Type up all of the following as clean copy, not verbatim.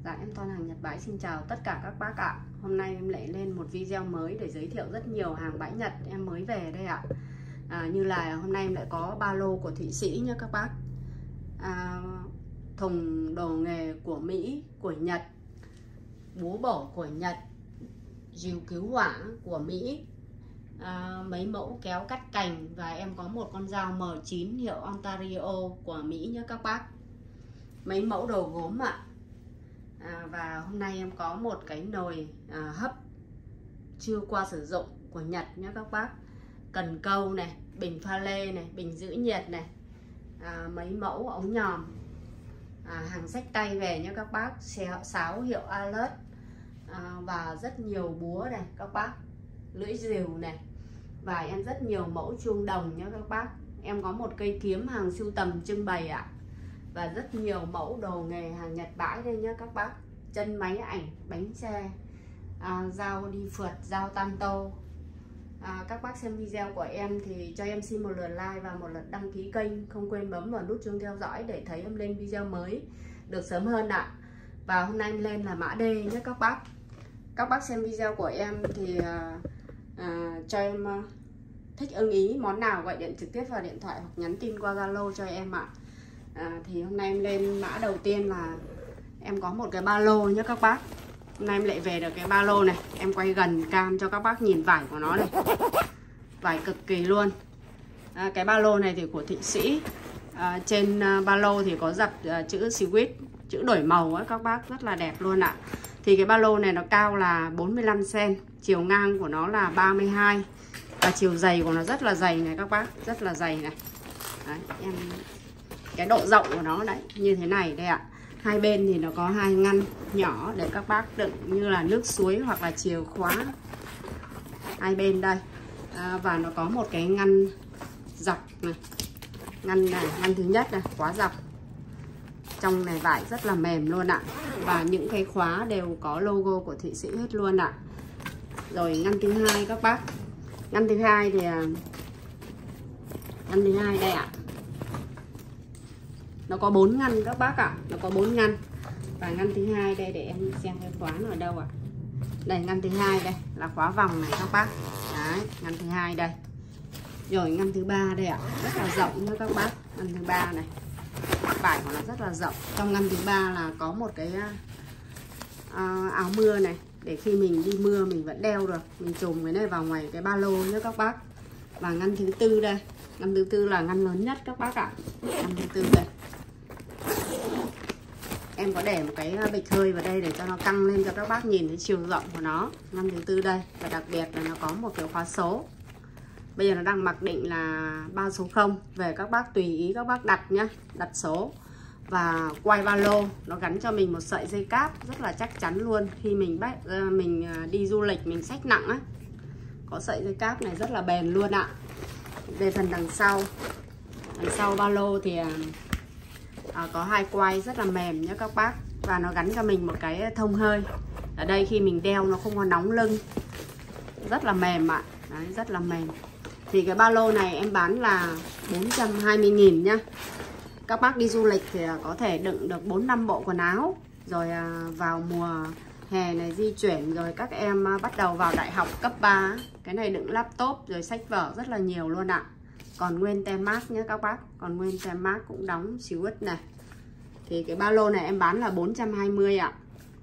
Dạ em Toàn hàng Nhật Bái xin chào tất cả các bác ạ. Hôm nay em lại lên một video mới để giới thiệu rất nhiều hàng bãi Nhật em mới về đây ạ. Như là hôm nay em lại có ba lô của Thụy Sĩ nhé các bác. Thùng đồ nghề của Mỹ, của Nhật, búa bổ của Nhật, rìu cứu hỏa của Mỹ, mấy mẫu kéo cắt cành, và em có một con dao M9 hiệu Ontario của Mỹ nhé các bác. Mấy mẫu đồ gốm ạ. Và hôm nay em có một cái nồi hấp chưa qua sử dụng của Nhật nhé các bác. Cần câu này, bình pha lê này, bình giữ nhiệt này, mấy mẫu ống nhòm, hàng xách tay về nhé các bác. Sáo hiệu Alert, và rất nhiều búa này các bác, lưỡi rìu này, và em rất nhiều mẫu chuông đồng nhé các bác. Em có một cây kiếm hàng sưu tầm trưng bày ạ. Và rất nhiều mẫu đồ nghề hàng Nhật bãi đây nhé các bác. Chân máy ảnh, bánh xe, dao đi phượt, dao tam tô. Các bác xem video của em thì cho em xin một lượt like và một lượt đăng ký kênh. Không quên bấm vào nút chuông theo dõi để thấy em lên video mới được sớm hơn ạ. Và hôm nay em lên là mã D nhé các bác. Các bác xem video của em thì cho em thích ưng ý món nào gọi điện trực tiếp vào điện thoại hoặc nhắn tin qua Zalo cho em ạ. Thì hôm nay em lên mã đầu tiên là em có một cái ba lô nhé các bác. Hôm nay em lại về được cái ba lô này. Em quay gần cam cho các bác nhìn vải của nó này. Vải cực kỳ luôn. Cái ba lô này thì của Thụy Sĩ. Trên ba lô thì có dập chữ Swiss, chữ đổi màu ấy các bác, rất là đẹp luôn ạ. Thì cái ba lô này nó cao là 45 cm, chiều ngang của nó là 32, và chiều dày của nó rất là dày này các bác, rất là dày này. Đấy, cái độ rộng của nó đấy như thế này đây ạ. Hai bên thì nó có hai ngăn nhỏ để các bác đựng như là nước suối hoặc là chìa khóa hai bên đây. Và nó có một cái ngăn dọc này, ngăn thứ nhất này, khóa dọc. Trong này vải rất là mềm luôn ạ. Và những cái khóa đều có logo của Thụy Sĩ hết luôn ạ. Rồi ngăn thứ hai các bác. Ngăn thứ hai thì ngăn thứ hai đây ạ. Nó có 4 ngăn các bác ạ. Nó có 4 ngăn. Và ngăn thứ hai đây để em xem cái khóa nó ở đâu ạ. Đây ngăn thứ hai đây là khóa vòng này các bác. Đấy, ngăn thứ hai đây. Rồi ngăn thứ ba đây ạ. Rất là rộng nữa các bác. Ngăn thứ ba này. Vải của nó rất là rộng. Trong ngăn thứ ba là có một cái áo mưa này, để khi mình đi mưa mình vẫn đeo được. Mình trùm cái này vào ngoài cái ba lô nhé các bác. Và ngăn thứ tư đây. Ngăn thứ tư là ngăn lớn nhất các bác ạ. Ngăn thứ tư đây. Em có để một cái bịch hơi vào đây để cho nó căng lên cho các bác nhìn thấy chiều rộng của nó. Ngăn thứ tư đây. Và đặc biệt là nó có một cái khóa số. Bây giờ nó đang mặc định là 3 số 0. Về các bác tùy ý các bác đặt nhá. Đặt số. Và quay ba lô. Nó gắn cho mình một sợi dây cáp rất là chắc chắn luôn. Khi mình đi du lịch mình xách nặng á, có sợi dây cáp này rất là bền luôn ạ. Về phần đằng sau. Đằng sau ba lô thì có hai quai rất là mềm nhé các bác. Và nó gắn cho mình một cái thông hơi. Ở đây khi mình đeo nó không có nóng lưng. Rất là mềm ạ. Đấy, rất là mềm. Thì cái ba lô này em bán là 420.000 nhá. Các bác đi du lịch thì có thể đựng được 4-5 bộ quần áo. Rồi vào mùa hè này di chuyển, rồi các em bắt đầu vào đại học cấp 3. Cái này đựng laptop rồi sách vở rất là nhiều luôn ạ. Còn nguyên tem mác nhé các bác. Còn nguyên tem mác cũng đóng Swiss này. Thì cái ba lô này em bán là 420 ạ.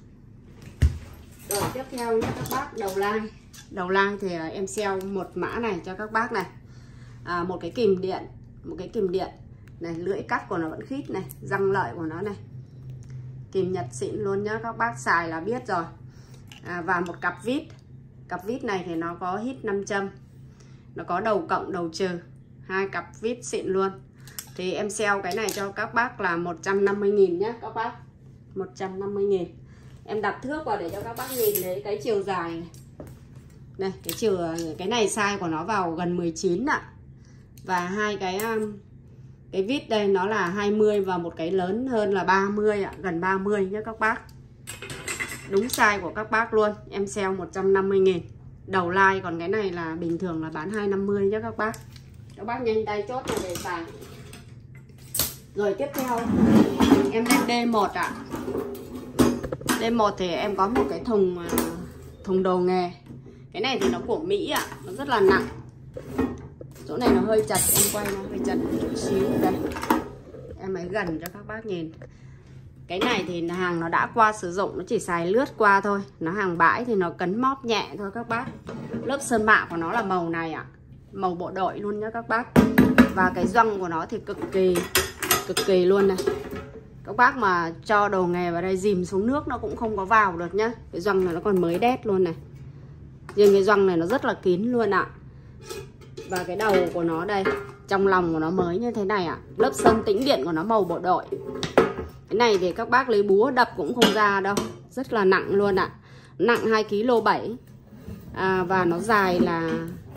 Rồi tiếp theo nhé các bác, đầu lai. Đầu lai thì em sale một mã này cho các bác này. Một cái kìm điện. Một cái kìm điện này, lưỡi cắt của nó vẫn khít này, răng lợi của nó này. Kìm Nhật xịn luôn nhá, các bác xài là biết rồi. Và một cặp vít. Cặp vít này thì nó có hít 5 châm. Nó có đầu cộng đầu trừ. Hai cặp vít xịn luôn. Thì em sale cái này cho các bác là 150.000 nhé các bác. 150.000. Em đặt thước vào để cho các bác nhìn thấy cái chiều dài này. Đây, cái này size của nó vào gần 19 ạ. Và hai cái vít đây nó là 20 và một cái lớn hơn là 30 ạ, gần 30 nhé các bác. Đúng size của các bác luôn. Em sale 150.000. Đầu like, còn cái này là bình thường là bán 250 nhé các bác. Các bác nhanh tay chốt cho về xài. Rồi tiếp theo em lên D1 ạ. D1 thì em có một cái thùng đồ nghề. Cái này thì nó của Mỹ ạ, nó rất là nặng. Chỗ này nó hơi chặt, em quay nó hơi chặt một chút xíu đây. Em ấy gần cho các bác nhìn. Cái này thì hàng nó đã qua sử dụng, nó chỉ xài lướt qua thôi. Nó hàng bãi thì nó cấn móp nhẹ thôi các bác. Lớp sơn mạ của nó là màu này ạ, màu bộ đội luôn nhá các bác. Và cái gioăng của nó thì cực kỳ luôn này. Các bác mà cho đồ nghề vào đây dìm xuống nước nó cũng không có vào được nhá. Cái gioăng này nó còn mới đét luôn này. Riêng cái gioăng này nó rất là kín luôn ạ. Và cái đầu của nó đây, trong lòng của nó mới như thế này ạ. Lớp sơn tĩnh điện của nó màu bộ đội. Cái này thì các bác lấy búa đập cũng không ra đâu. Rất là nặng luôn ạ. Nặng 2,7 kg. Và nó dài là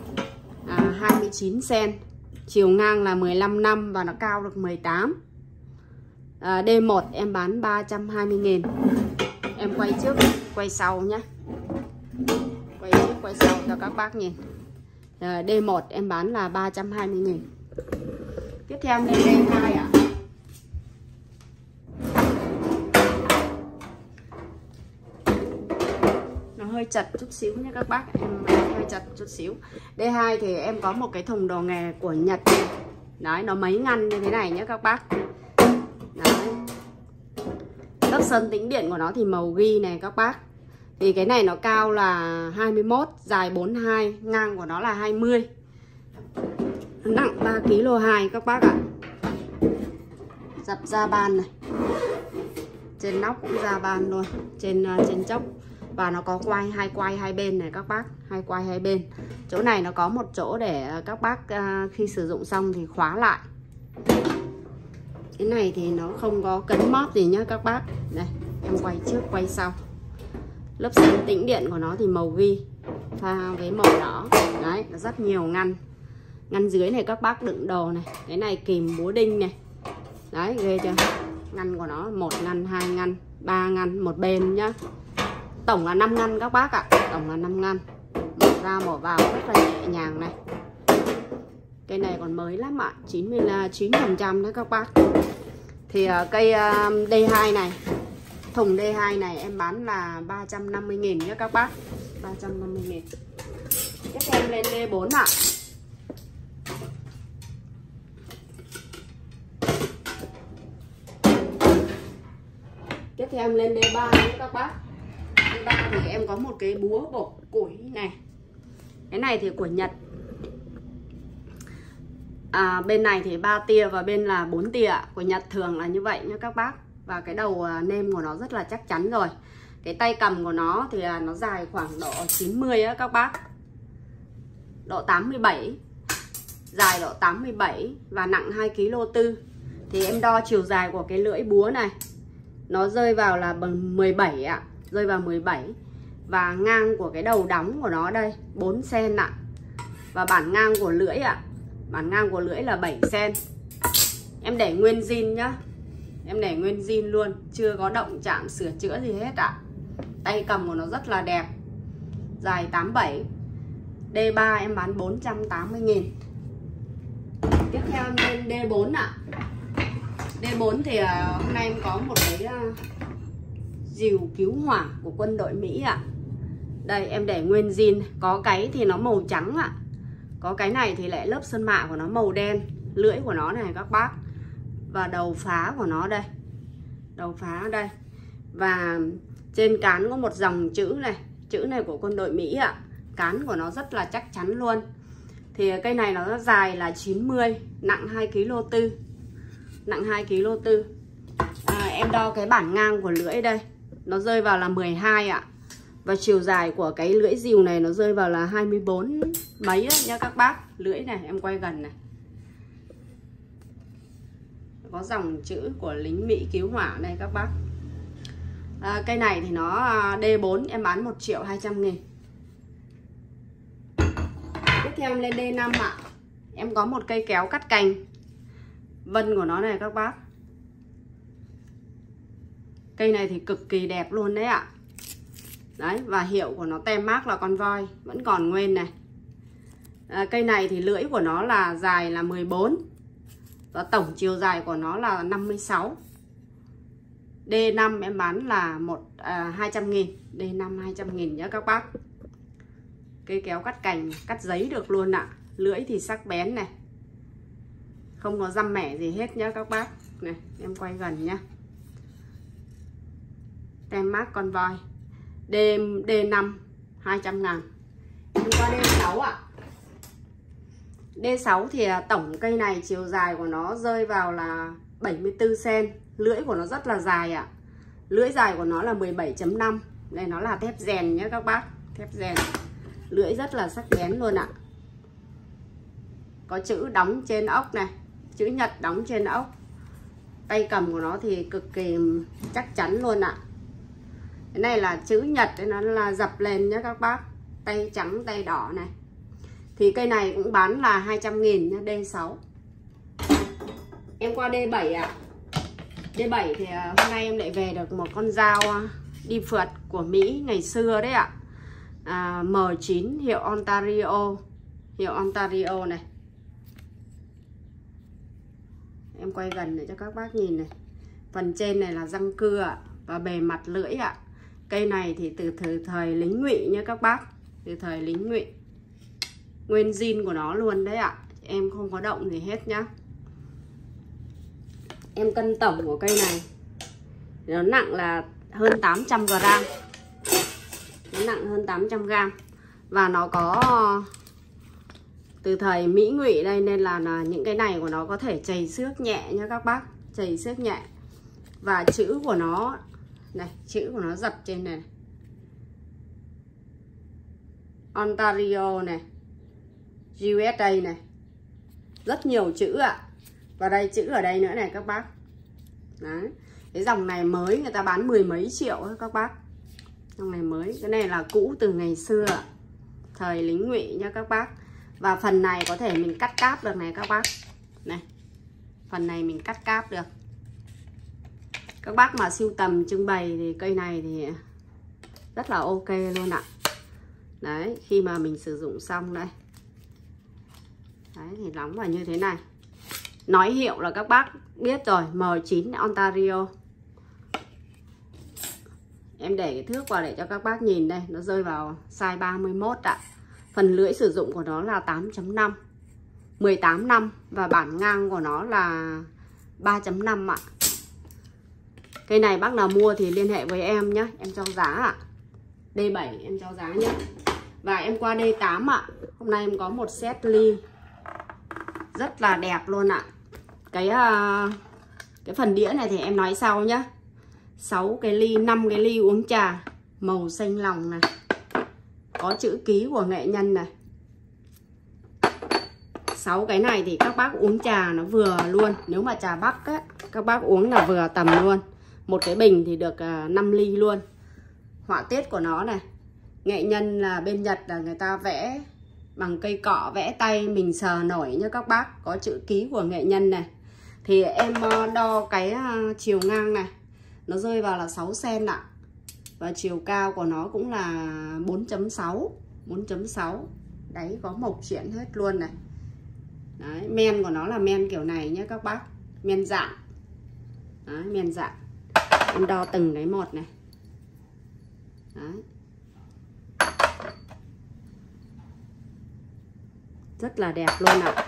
29 cm. Chiều ngang là 15 năm và nó cao được 18. D1 em bán 320.000. Em quay trước, quay sau nhé. Quay trước, quay sau cho các bác nhìn. D1 em bán là 320.000. Tiếp theo lên D2 ạ. Nó hơi chật chút xíu nha các bác, em hơi chật chút xíu. D2 thì em có một cái thùng đồ nghề của Nhật. Đấy, nó mấy ngăn như thế này nhé các bác. Đấy. Lớp sơn tĩnh điện của nó thì màu ghi này các bác. Thì cái này nó cao là 21, dài 42, ngang của nó là 20. Nặng 3,2 kg các bác ạ. Dập da ban này. Trên nóc cũng da ban luôn, trên chốc. Và nó có hai quai hai bên này các bác, hai quai hai bên. Chỗ này nó có một chỗ để các bác khi sử dụng xong thì khóa lại. Cái này thì nó không có cấn móp gì nhá các bác. Đây, em quay trước quay sau. Lớp sơn tĩnh điện của nó thì màu ghi pha với màu đỏ. Đấy, nó rất nhiều ngăn. Ngăn dưới này các bác đựng đồ này. Cái này kìm búa đinh này. Đấy, ghê chưa? Ngăn của nó 1 ngăn, 2 ngăn, 3 ngăn một bên nhá. Tổng là 5 ngăn các bác ạ. Tổng là 5 ngăn. Mở ra mở vào rất là nhẹ nhàng này. Cây này còn mới lắm ạ, 99% đấy các bác. Thì cây D2 này, thùng D2 này em bán là 350.000 nhé các bác. 350.000. Tiếp theo em lên D4 ạ. Tiếp theo em lên D3 nhé các bác. D3 thì em có một cái búa bổ củi này. Cái này thì của Nhật. Bên này thì 3 tia và bên là 4 tia. Của Nhật thường là như vậy nhé các bác. Và cái đầu nêm của nó rất là chắc chắn rồi. Cái tay cầm của nó thì nó dài khoảng độ 90 á các bác. Độ 87. Dài độ 87 và nặng 2,4 kg. Thì em đo chiều dài của cái lưỡi búa này. Nó rơi vào là bằng 17 ạ. Rơi vào 17. Và ngang của cái đầu đóng của nó đây 4 cm ạ. Và bản ngang của lưỡi ạ. Bản ngang của lưỡi là 7 cm. Em để nguyên zin nhá. Em để nguyên zin luôn, chưa có động chạm sửa chữa gì hết ạ. Tay cầm của nó rất là đẹp. Dài 87. D3 em bán 480.000. Tiếp theo em lên D4 ạ. D4 thì hôm nay em có một cái dìu cứu hỏa của quân đội Mỹ ạ. Đây em để nguyên zin. Có cái thì nó màu trắng ạ. Có cái này thì lại lớp sơn mạ của nó màu đen. Lưỡi của nó này các bác. Và đầu phá của nó đây. Đầu phá ở đây. Và trên cán có một dòng chữ này. Chữ này của quân đội Mỹ ạ. Cán của nó rất là chắc chắn luôn. Thì cây này nó dài là 90. Nặng 2,4 kg. Nặng 2,4 kg. Em đo cái bản ngang của lưỡi đây. Nó rơi vào là 12 ạ. Và chiều dài của cái lưỡi dìu này nó rơi vào là 24 mấy đấy nha các bác. Lưỡi này em quay gần này. Có dòng chữ của lính Mỹ cứu hỏa đây các bác. Cây này thì nó D4 em bán 1.200.000. Tiếp theo em lên D5 ạ. Em có một cây kéo cắt cành. Vân của nó này các bác. Cây này thì cực kỳ đẹp luôn đấy ạ. Đấy, và hiệu của nó tem mác là con voi, vẫn còn nguyên này. Cây này thì lưỡi của nó là dài là 14. Và tổng chiều dài của nó là 56. D5 em bán là 200.000, D5 200.000 nhé các bác. Cây kéo cắt cành, cắt giấy được luôn ạ. Lưỡi thì sắc bén này, không có răm mẻ gì hết nhá các bác. Này em quay gần nhá. Tem mác con voi. D5 200.000. Em qua D6 ạ. D6 thì tổng cây này chiều dài của nó rơi vào là 74 cm. Lưỡi của nó rất là dài ạ. Lưỡi dài của nó là 17.5. Đây nó là thép rèn nhé các bác. Thép rèn. Lưỡi rất là sắc bén luôn ạ. Có chữ đóng trên ốc này, chữ Nhật đóng trên ốc. Tay cầm của nó thì cực kỳ chắc chắn luôn ạ. Cái này là chữ Nhật, nó là dập lên nhé các bác. Tay trắng tay đỏ này. Thì cây này cũng bán là 200.000 nhá, D6. Em qua D7 ạ. D7 thì hôm nay em lại về được một con dao đi phượt của Mỹ ngày xưa đấy ạ. M9 hiệu Ontario. Hiệu Ontario này. Em quay gần để cho các bác nhìn này. Phần trên này là răng cưa ạ. Và bề mặt lưỡi ạ. Cây này thì từ thời lính Ngụy nha các bác. Từ thời lính Ngụy. Nguyên zin của nó luôn đấy ạ. Em không có động gì hết nhá. Em cân tổng của cây này, nó nặng là hơn 800 g. Nó nặng hơn 800 g. Và nó có từ thời Mỹ Ngụy đây, nên là những cái này của nó có thể chày xước nhẹ nha các bác. Chày xước nhẹ. Và chữ của nó này, chữ của nó dập trên này, Ontario này, USA này. Rất nhiều chữ ạ. Và đây chữ ở đây nữa này các bác. Đấy. Cái dòng này mới người ta bán 10 mấy triệu ấy các bác. Dòng này mới. Cái này là cũ từ ngày xưa, thời lính Ngụy nha các bác. Và phần này có thể mình cắt cáp được này các bác. Này. Phần này mình cắt cáp được. Các bác mà sưu tầm trưng bày thì cây này thì rất là ok luôn ạ. Đấy, khi mà mình sử dụng xong đây. Đấy thì đóng vào như thế này. Nói hiệu là các bác biết rồi, M9 Ontario. Em để cái thước vào để cho các bác nhìn đây, nó rơi vào size 31 ạ. Phần lưỡi sử dụng của nó là 8.5, 18 năm và bản ngang của nó là 3.5 ạ. Cây này bác nào mua thì liên hệ với em nhé, em cho giá ạ. D7 em cho giá nhé. Và em qua D8 ạ. Hôm nay em có một set ly rất là đẹp luôn ạ. Cái phần đĩa này thì em nói sau nhé. 6 cái ly, 5 cái ly uống trà màu xanh lòng này. Có chữ ký của nghệ nhân này. 6 cái này thì các bác uống trà nó vừa luôn. Nếu mà trà Bắc á, các bác uống là vừa tầm luôn. Một cái bình thì được 5 ly luôn. Họa tiết của nó này. Nghệ nhân là bên Nhật là người ta vẽ bằng cây cọ, vẽ tay mình sờ nổi nha các bác. Có chữ ký của nghệ nhân này. Thì em đo cái chiều ngang này, nó rơi vào là 6 cm ạ. Và chiều cao của nó cũng là 4.6. 4.6. Đấy, có mộc chuyển hết luôn này. Đấy, men của nó là men kiểu này nhé các bác. Men dạng. Đấy, men dạng. Em đo từng cái một này. Đấy. Rất là đẹp luôn ạ.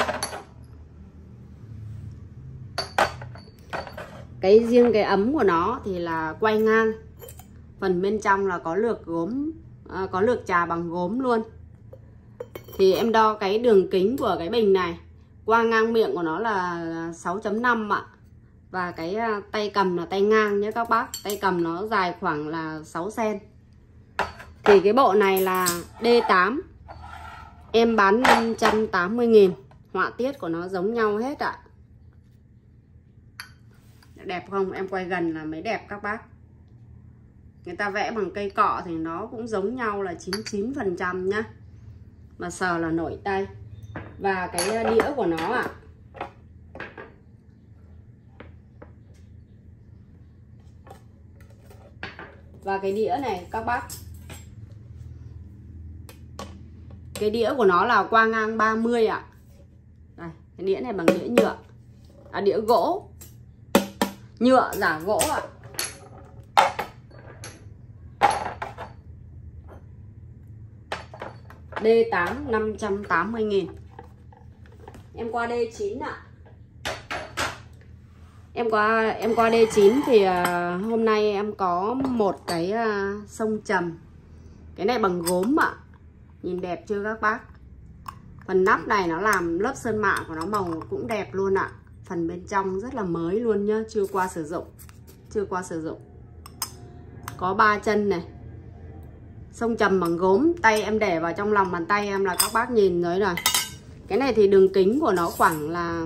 Cái riêng cái ấm của nó thì là quay ngang. Phần bên trong là có lược gốm, có lược trà bằng gốm luôn. Thì em đo cái đường kính của cái bình này, qua ngang miệng của nó là 6.5 ạ. Và cái tay cầm là tay ngang nhé các bác. Tay cầm nó dài khoảng là 6 cm. Thì cái bộ này là D8. Em bán 580.000. Họa tiết của nó giống nhau hết ạ. Đẹp không? Em quay gần là mới đẹp các bác. Người ta vẽ bằng cây cọ thì nó cũng giống nhau là 99% nhá. Mà sờ là nổi tay. Và cái đĩa của nó ạ. Và cái đĩa này các bác. Cái đĩa của nó là qua ngang 30 ạ. Đây, cái đĩa này bằng đĩa nhựa. Đĩa gỗ. Nhựa giả gỗ ạ. D8 580.000. Em qua D9 ạ. Em qua D9 thì hôm nay em có một cái sông trầm. Cái này bằng gốm ạ. Nhìn đẹp chưa các bác? Phần nắp này nó làm lớp sơn mạ của nó màu cũng đẹp luôn ạ. Phần bên trong rất là mới luôn nhá, chưa qua sử dụng. Chưa qua sử dụng. Có 3 chân này. Sông trầm bằng gốm, tay em để vào trong lòng bàn tay em là các bác nhìn rồi này. Cái này thì đường kính của nó khoảng là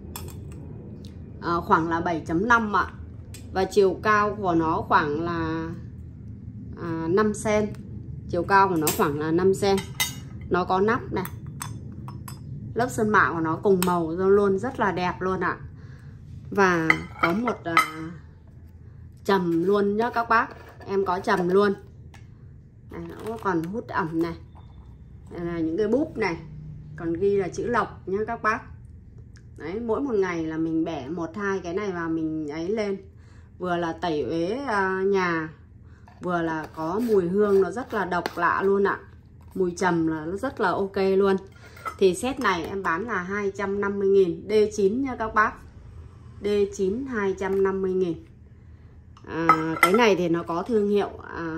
7.5 ạ. Và chiều cao của nó khoảng là 5 cm. Chiều cao của nó khoảng là 5 cm. Nó có nắp này. Lớp sơn mạ của nó cùng màu luôn, rất là đẹp luôn ạ. Và có một trầm luôn nhá các bác. Em có trầm luôn. Này, nó còn hút ẩm này. Đây là những cái búp này. Còn ghi là chữ lộc nhá các bác. Đấy, mỗi một ngày là mình bẻ 1-2 cái này vào mình ấy lên. Vừa là tẩy uế nhà, vừa là có mùi hương nó rất là độc lạ luôn ạ. Mùi trầm là nó rất là ok luôn. Thì set này em bán là 250.000. D9 nha các bác. D9 250.000. Cái này thì nó có thương hiệu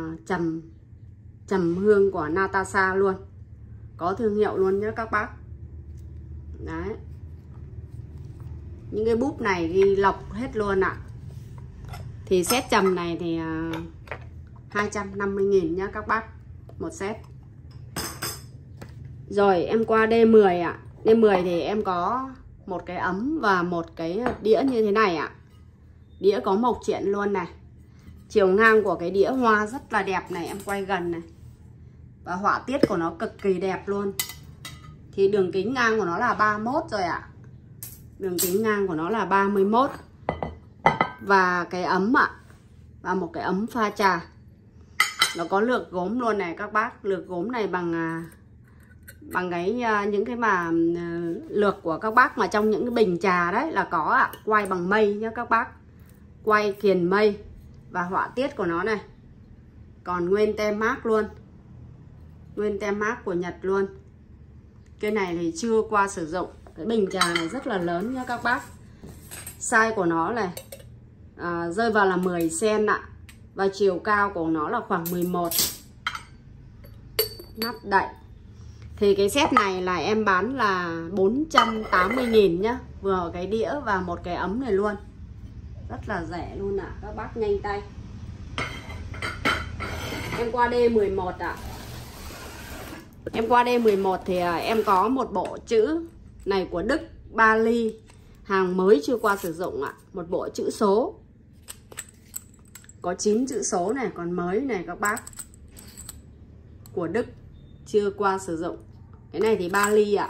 trầm hương của Natasha luôn. Có thương hiệu luôn nhé các bác. Đấy. Những cái búp này ghi lộc hết luôn ạ. Thì set trầm này thì 250.000 nhá các bác. Một set. Rồi em qua D10 ạ. D10 thì em có một cái ấm và một cái đĩa như thế này ạ. Đĩa có mộc triện luôn này. Chiều ngang của cái đĩa hoa rất là đẹp này. Em quay gần này. Và họa tiết của nó cực kỳ đẹp luôn. Thì đường kính ngang của nó là 31 rồi ạ. Đường kính ngang của nó là 31. Và cái ấm ạ. Và một cái ấm pha trà. Nó có lược gốm luôn này các bác. Lược gốm này bằng cái những cái mà lược của các bác mà trong những cái bình trà đấy là có ạ. Quay bằng mây nhá các bác. Quay kiền mây. Và họa tiết của nó này. Còn nguyên tem mác luôn. Nguyên tem mác của Nhật luôn. Cái này thì chưa qua sử dụng. Cái bình trà này rất là lớn nha các bác. Size của nó này rơi vào là 10 cm ạ. Và chiều cao của nó là khoảng 11. Nắp đậy. Thì cái set này là em bán là 480.000 nhá. Vừa cái đĩa và một cái ấm này luôn. Rất là rẻ luôn ạ. Các bác nhanh tay. Em qua D11 ạ. Em qua D11 thì em có một bộ chữ này của Đức Bali. Hàng mới chưa qua sử dụng ạ. Một bộ chữ số. Có 9 chữ số này. Còn mới này các bác. Của Đức. Chưa qua sử dụng. Cái này thì Bali ạ.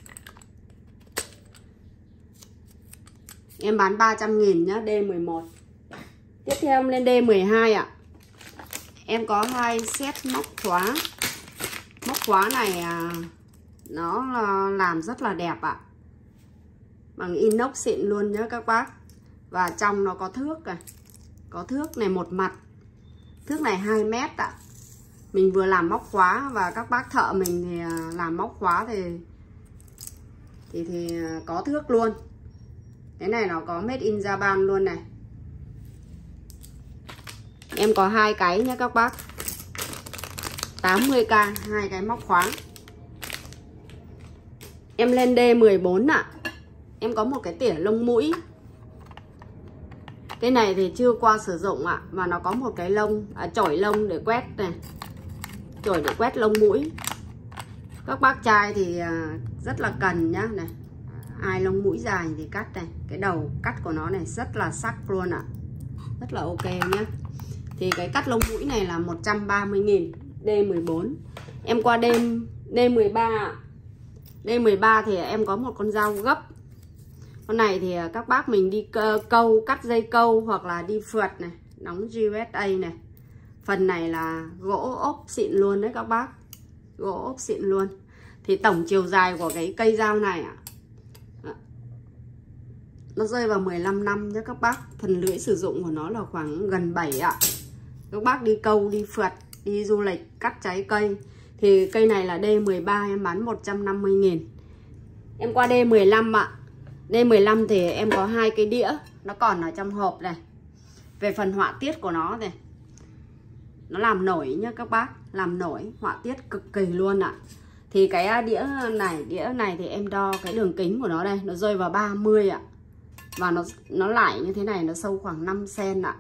Em bán 300.000 nhá. D11. Tiếp theo em lên D12 ạ. Em có 2 set móc khóa. Móc khóa này nó làm rất là đẹp ạ. Bằng inox xịn luôn nhá các bác. Và trong nó có thước này. Có thước này một mặt. Thước này 2 mét ạ. Mình vừa làm móc khóa và các bác thợ mình thì làm móc khóa thì có thước luôn. Cái này nó có made in Japan luôn này. Em có 2 cái nhé các bác. 80k 2 cái móc khóa. Em lên D14 ạ. Em có một cái tỉa lông mũi. Cái này thì chưa qua sử dụng ạ. Và nó có một cái lông chổi lông để quét này. Chổi để quét lông mũi. Các bác trai thì rất là cần nhá này. Ai lông mũi dài thì cắt này. Cái đầu cắt của nó này rất là sắc luôn ạ. Rất là ok nhé. Thì cái cắt lông mũi này là 130.000. D14. Em qua D13. D13 thì em có một con dao gấp. Con này thì các bác mình đi câu, cắt dây câu hoặc là đi phượt này, đóng USA này. Phần này là gỗ ốp xịn luôn đấy các bác. Gỗ ốp xịn luôn. Thì tổng chiều dài của cái cây dao này ạ, nó rơi vào 15 năm nhé các bác. Phần lưỡi sử dụng của nó là khoảng gần 7 ạ. Các bác đi câu, đi phượt, đi du lịch, cắt trái cây Thì cây này là D13 em bán 150.000. Em qua D15 ạ. D15 thì em có 2 cái đĩa, nó còn ở trong hộp này. Về phần họa tiết của nó này, nó làm nổi nhá các bác, làm nổi, họa tiết cực kỳ luôn ạ. Thì cái đĩa này thì em đo cái đường kính của nó đây, nó rơi vào 30 ạ. Và nó lại như thế này, nó sâu khoảng 5 cm ạ.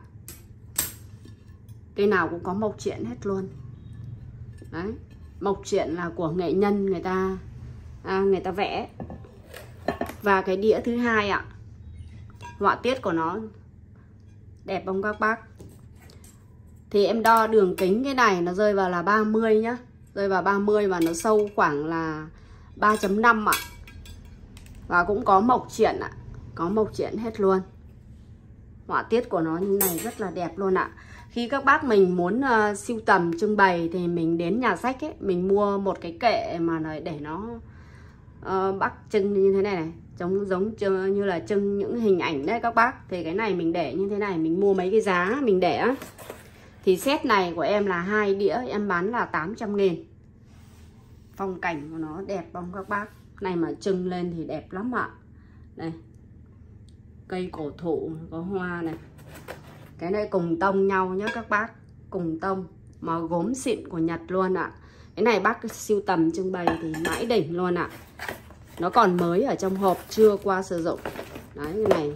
Cây nào cũng có mộc truyện hết luôn. Đấy, mộc truyện là của nghệ nhân người ta vẽ. Và cái đĩa thứ hai ạ, họa tiết của nó đẹp không các bác? Thì em đo đường kính cái này nó rơi vào là 30 nhá. Rơi vào 30 và nó sâu khoảng là 3.5 ạ. Và cũng có mộc truyện ạ. Có mộc truyện hết luôn. Họa tiết của nó như này rất là đẹp luôn ạ. Khi các bác mình muốn sưu tầm trưng bày thì mình đến nhà sách ấy, mình mua một cái kệ mà để nó bắc trưng như thế này này, giống như là trưng những hình ảnh đấy các bác. Thì cái này mình để như thế này, mình mua mấy cái giá mình để á. Thì set này của em là 2 đĩa, em bán là 800.000. Phong cảnh của nó đẹp không các bác? Này mà trưng lên thì đẹp lắm ạ. Đây, cây cổ thụ có hoa này. Cái này cùng tông nhau nhé các bác, cùng tông mà gốm xịn của Nhật luôn ạ. Cái này bác sưu tầm trưng bày thì mãi đỉnh luôn ạ. Nó còn mới ở trong hộp, chưa qua sử dụng. Đấy, cái này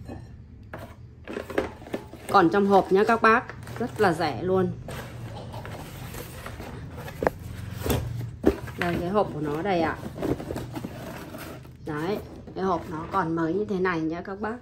còn trong hộp nhá các bác, rất là rẻ luôn. Đây cái hộp của nó đây ạ. Đấy, cái hộp nó còn mới như thế này nhá các bác.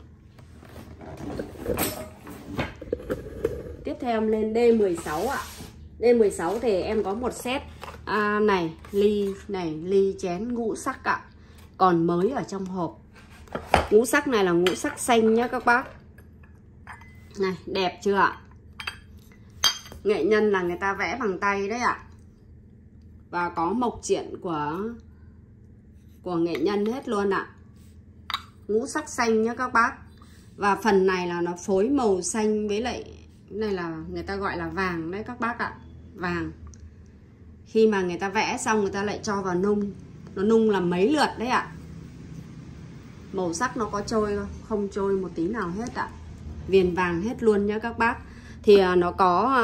Tiếp theo em lên D16 ạ. D16 thì em có một set này, ly chén ngũ sắc ạ. Còn mới ở trong hộp. Ngũ sắc này là ngũ sắc xanh nhá các bác. Này, đẹp chưa ạ? Nghệ nhân là người ta vẽ bằng tay đấy ạ. Và có mộc truyện của nghệ nhân hết luôn ạ. Ngũ sắc xanh nhá các bác. Và phần này là nó phối màu xanh với lại này là người ta gọi là vàng đấy các bác ạ. Vàng. Khi mà người ta vẽ xong người ta lại cho vào nung. Nó nung là mấy lượt đấy ạ. Màu sắc nó có trôi không? Không trôi một tí nào hết ạ. Viền vàng hết luôn nhá các bác. Thì nó có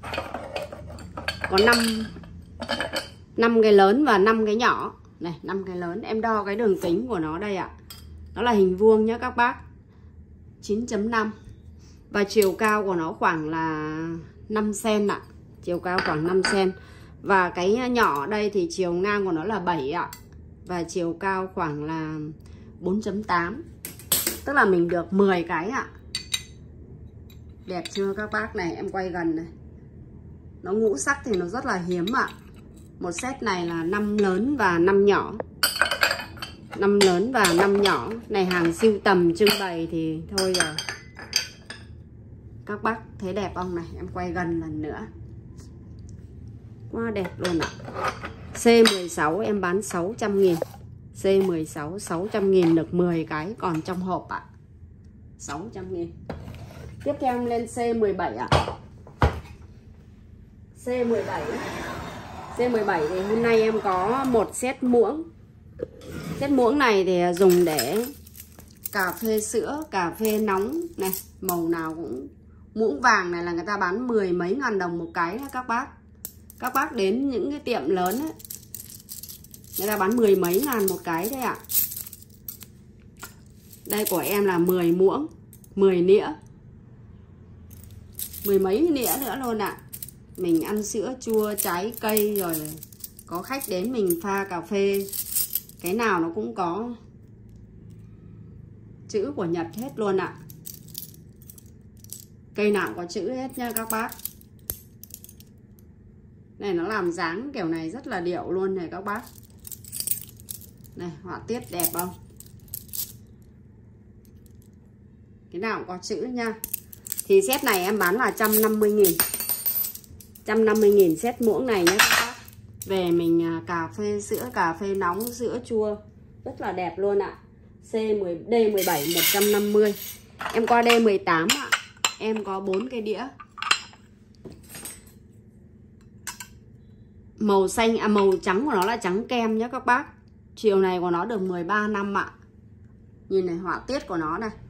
5 cái lớn và 5 cái nhỏ. Này, 5 cái lớn. Em đo cái đường kính của nó đây ạ. Nó là hình vuông nhá các bác. 9.5. Và chiều cao của nó khoảng là 5 cm ạ. Chiều cao khoảng 5 cm. Và cái nhỏ đây thì chiều ngang của nó là 7 ạ. Và chiều cao khoảng là 4.8. Tức là mình được 10 cái ạ. Đẹp chưa các bác? Này em quay gần này. Nó ngũ sắc thì nó rất là hiếm ạ. Một set này là 5 lớn và 5 nhỏ. 5 lớn và 5 nhỏ. Này hàng sưu tầm trưng bày thì thôi rồi. Các bác thấy đẹp không này? Em quay gần lần nữa. Quá đẹp luôn ạ. C16 em bán 600.000. C16 600.000 được 10 cái còn trong hộp ạ. 600.000. Tiếp theo em lên C17 ạ. C17. C17 thì hôm nay em có một set muỗng. Set muỗng này thì dùng để cà phê sữa, cà phê nóng này, màu nào cũng. Muỗng vàng này là người ta bán 10 mấy ngàn đồng một cái đó các bác. Các bác đến những cái tiệm lớn ấy, người ta bán 10 mấy ngàn một cái đấy ạ. Đây của em là 10 muỗng, 10 nĩa. 10 mấy nĩa nữa luôn ạ. Mình ăn sữa chua, trái cây rồi có khách đến mình pha cà phê. Cái nào nó cũng có chữ của Nhật hết luôn ạ. Cây nào có chữ hết nha các bác. Này nó làm dáng kiểu này rất là điệu luôn này các bác. Này họa tiết đẹp không? Cái nào cũng có chữ nha. Thì set này em bán là 150.000. 150.000 set muỗng này nhé các bác. Về mình cà phê sữa, cà phê nóng, sữa chua. Rất là đẹp luôn ạ. D17 150. Em qua D18 ạ. Em có 4 cái đĩa. Màu xanh, màu trắng của nó là trắng kem nhé các bác. Chiều này của nó được 13 năm ạ. Nhìn này, họa tiết của nó này.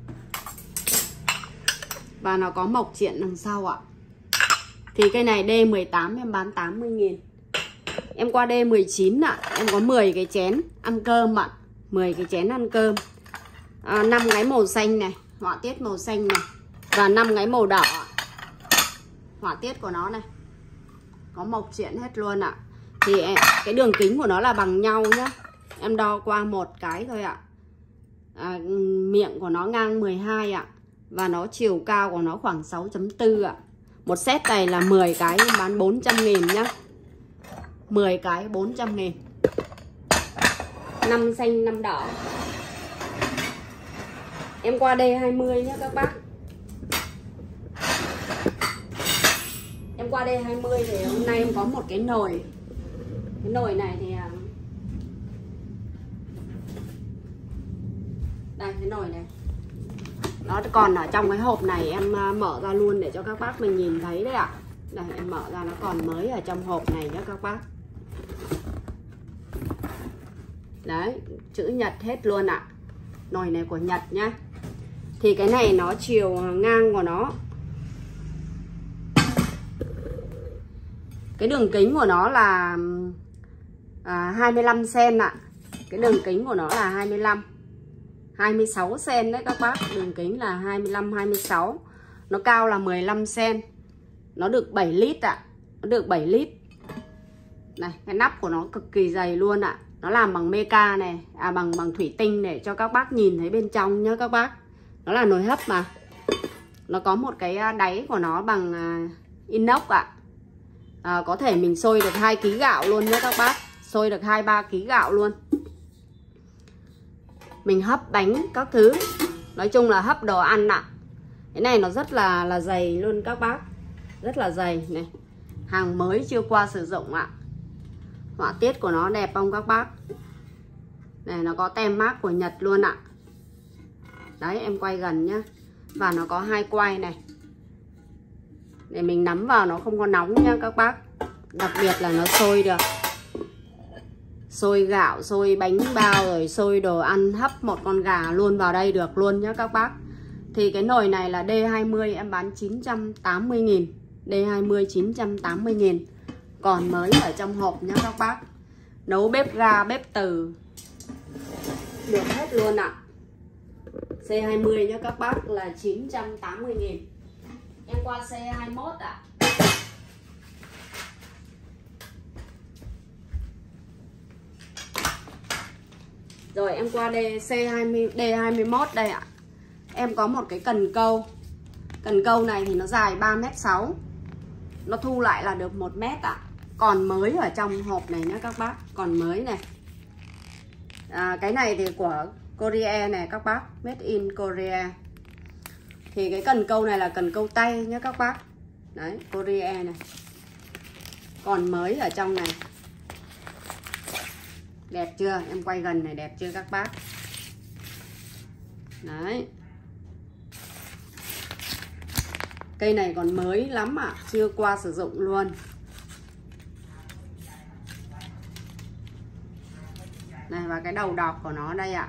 Và nó có mộc triện đằng sau ạ. Thì cây này D18 em bán 80.000. Em qua D19 ạ. Em có 10 cái chén ăn cơm ạ. 10 cái chén ăn cơm. 5 cái màu xanh này, họa tiết màu xanh này. Và 5 cái màu đỏ ạ. Họa tiết của nó này. Có mộc triện hết luôn ạ. Thì cái đường kính của nó là bằng nhau nhá. Em đo qua một cái thôi ạ. Miệng của nó ngang 12 ạ. Và nó chiều cao của nó khoảng 6.4 ạ. Một set này là 10 cái em bán 400.000 nhá. 10 cái 400.000. 5 xanh 5 đỏ. Em qua D20 nhé các bác. Em qua D20 thì hôm nay em có một cái nồi. Cái nồi này thì đây, cái nồi này nó còn ở trong cái hộp này. Em mở ra luôn để cho các bác mình nhìn thấy đấy ạ. Đây, em mở ra nó còn mới ở trong hộp này nhé các bác. Đấy, chữ Nhật hết luôn ạ. Nồi này của Nhật nhá. Thì cái này nó chiều ngang của nó, cái đường kính của nó là 25 cm ạ. Cái đường kính của nó là 26 cm đấy các bác. Đường kính là 25 26. Nó cao là 15 cm. Nó được 7 lít ạ. Nó được 7 lít. Này, cái nắp của nó cực kỳ dày luôn ạ. Nó làm bằng meca này, bằng thủy tinh để cho các bác nhìn thấy bên trong nhá các bác. Nó là nồi hấp mà. Nó có một cái đáy của nó bằng inox ạ. Có thể mình xôi được 2 kg gạo luôn nhé các bác. Xôi được 2-3 kg gạo luôn. Mình hấp bánh các thứ. Nói chung là hấp đồ ăn ạ. Cái này nó rất là dày luôn các bác. Rất là dày này. Hàng mới chưa qua sử dụng ạ. Họa tiết của nó đẹp không các bác? Này, nó có tem mác của Nhật luôn ạ. Đấy, em quay gần nhá. Và nó có 2 quay này. Để mình nắm vào nó không có nóng nha các bác. Đặc biệt là nó xôi được. Xôi gạo, xôi bánh bao rồi xôi đồ ăn, hấp một con gà luôn vào đây được luôn nhá các bác. Thì cái nồi này là D20 em bán 980.000. D20 980.000. Còn mới ở trong hộp nhá các bác. Nấu bếp ga, bếp từ được hết luôn ạ. C20 nhá các bác là 980.000. Em qua C21 ạ. Rồi em qua D21 đây ạ. Em có một cái cần câu. Cần câu này thì nó dài 3,6 m. Nó thu lại là được 1 m ạ. Còn mới ở trong hộp này nhá các bác. Còn mới này. Cái này thì của Korea này các bác. Made in Korea. Thì cái cần câu này là cần câu tay nhá các bác. Đấy, Korea này. Còn mới ở trong này. Đẹp chưa? Em quay gần này, đẹp chưa các bác? Đấy. Cây này còn mới lắm ạ. Chưa qua sử dụng luôn. Này, và cái đầu đọc của nó đây ạ.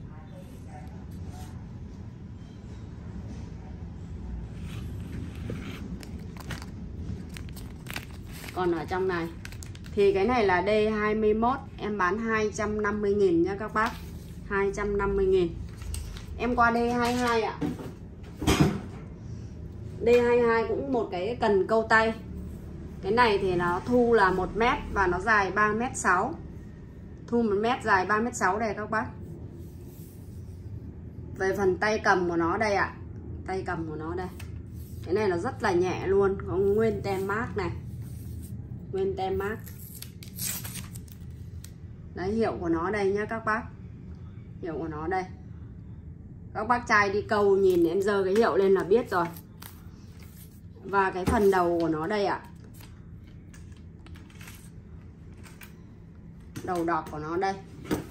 Còn ở trong này thì cái này là D21 em bán 250.000 nha các bác. 250.000. Em qua D22 ạ. D22 cũng một cái cần câu tay. Cái này thì nó thu là 1 m và nó dài 3,6 m. Thu 1 m dài 3,6 m đây các bác. Về phần tay cầm của nó đây ạ. Tay cầm của nó đây. Cái này nó rất là nhẹ luôn. Có nguyên tem mác này. Nguyên tem mác. Đấy, hiệu của nó đây nhá các bác. Hiệu của nó đây. Các bác trai đi câu nhìn em giơ cái hiệu lên là biết rồi. Và cái phần đầu của nó đây ạ. Đầu đọt của nó đây.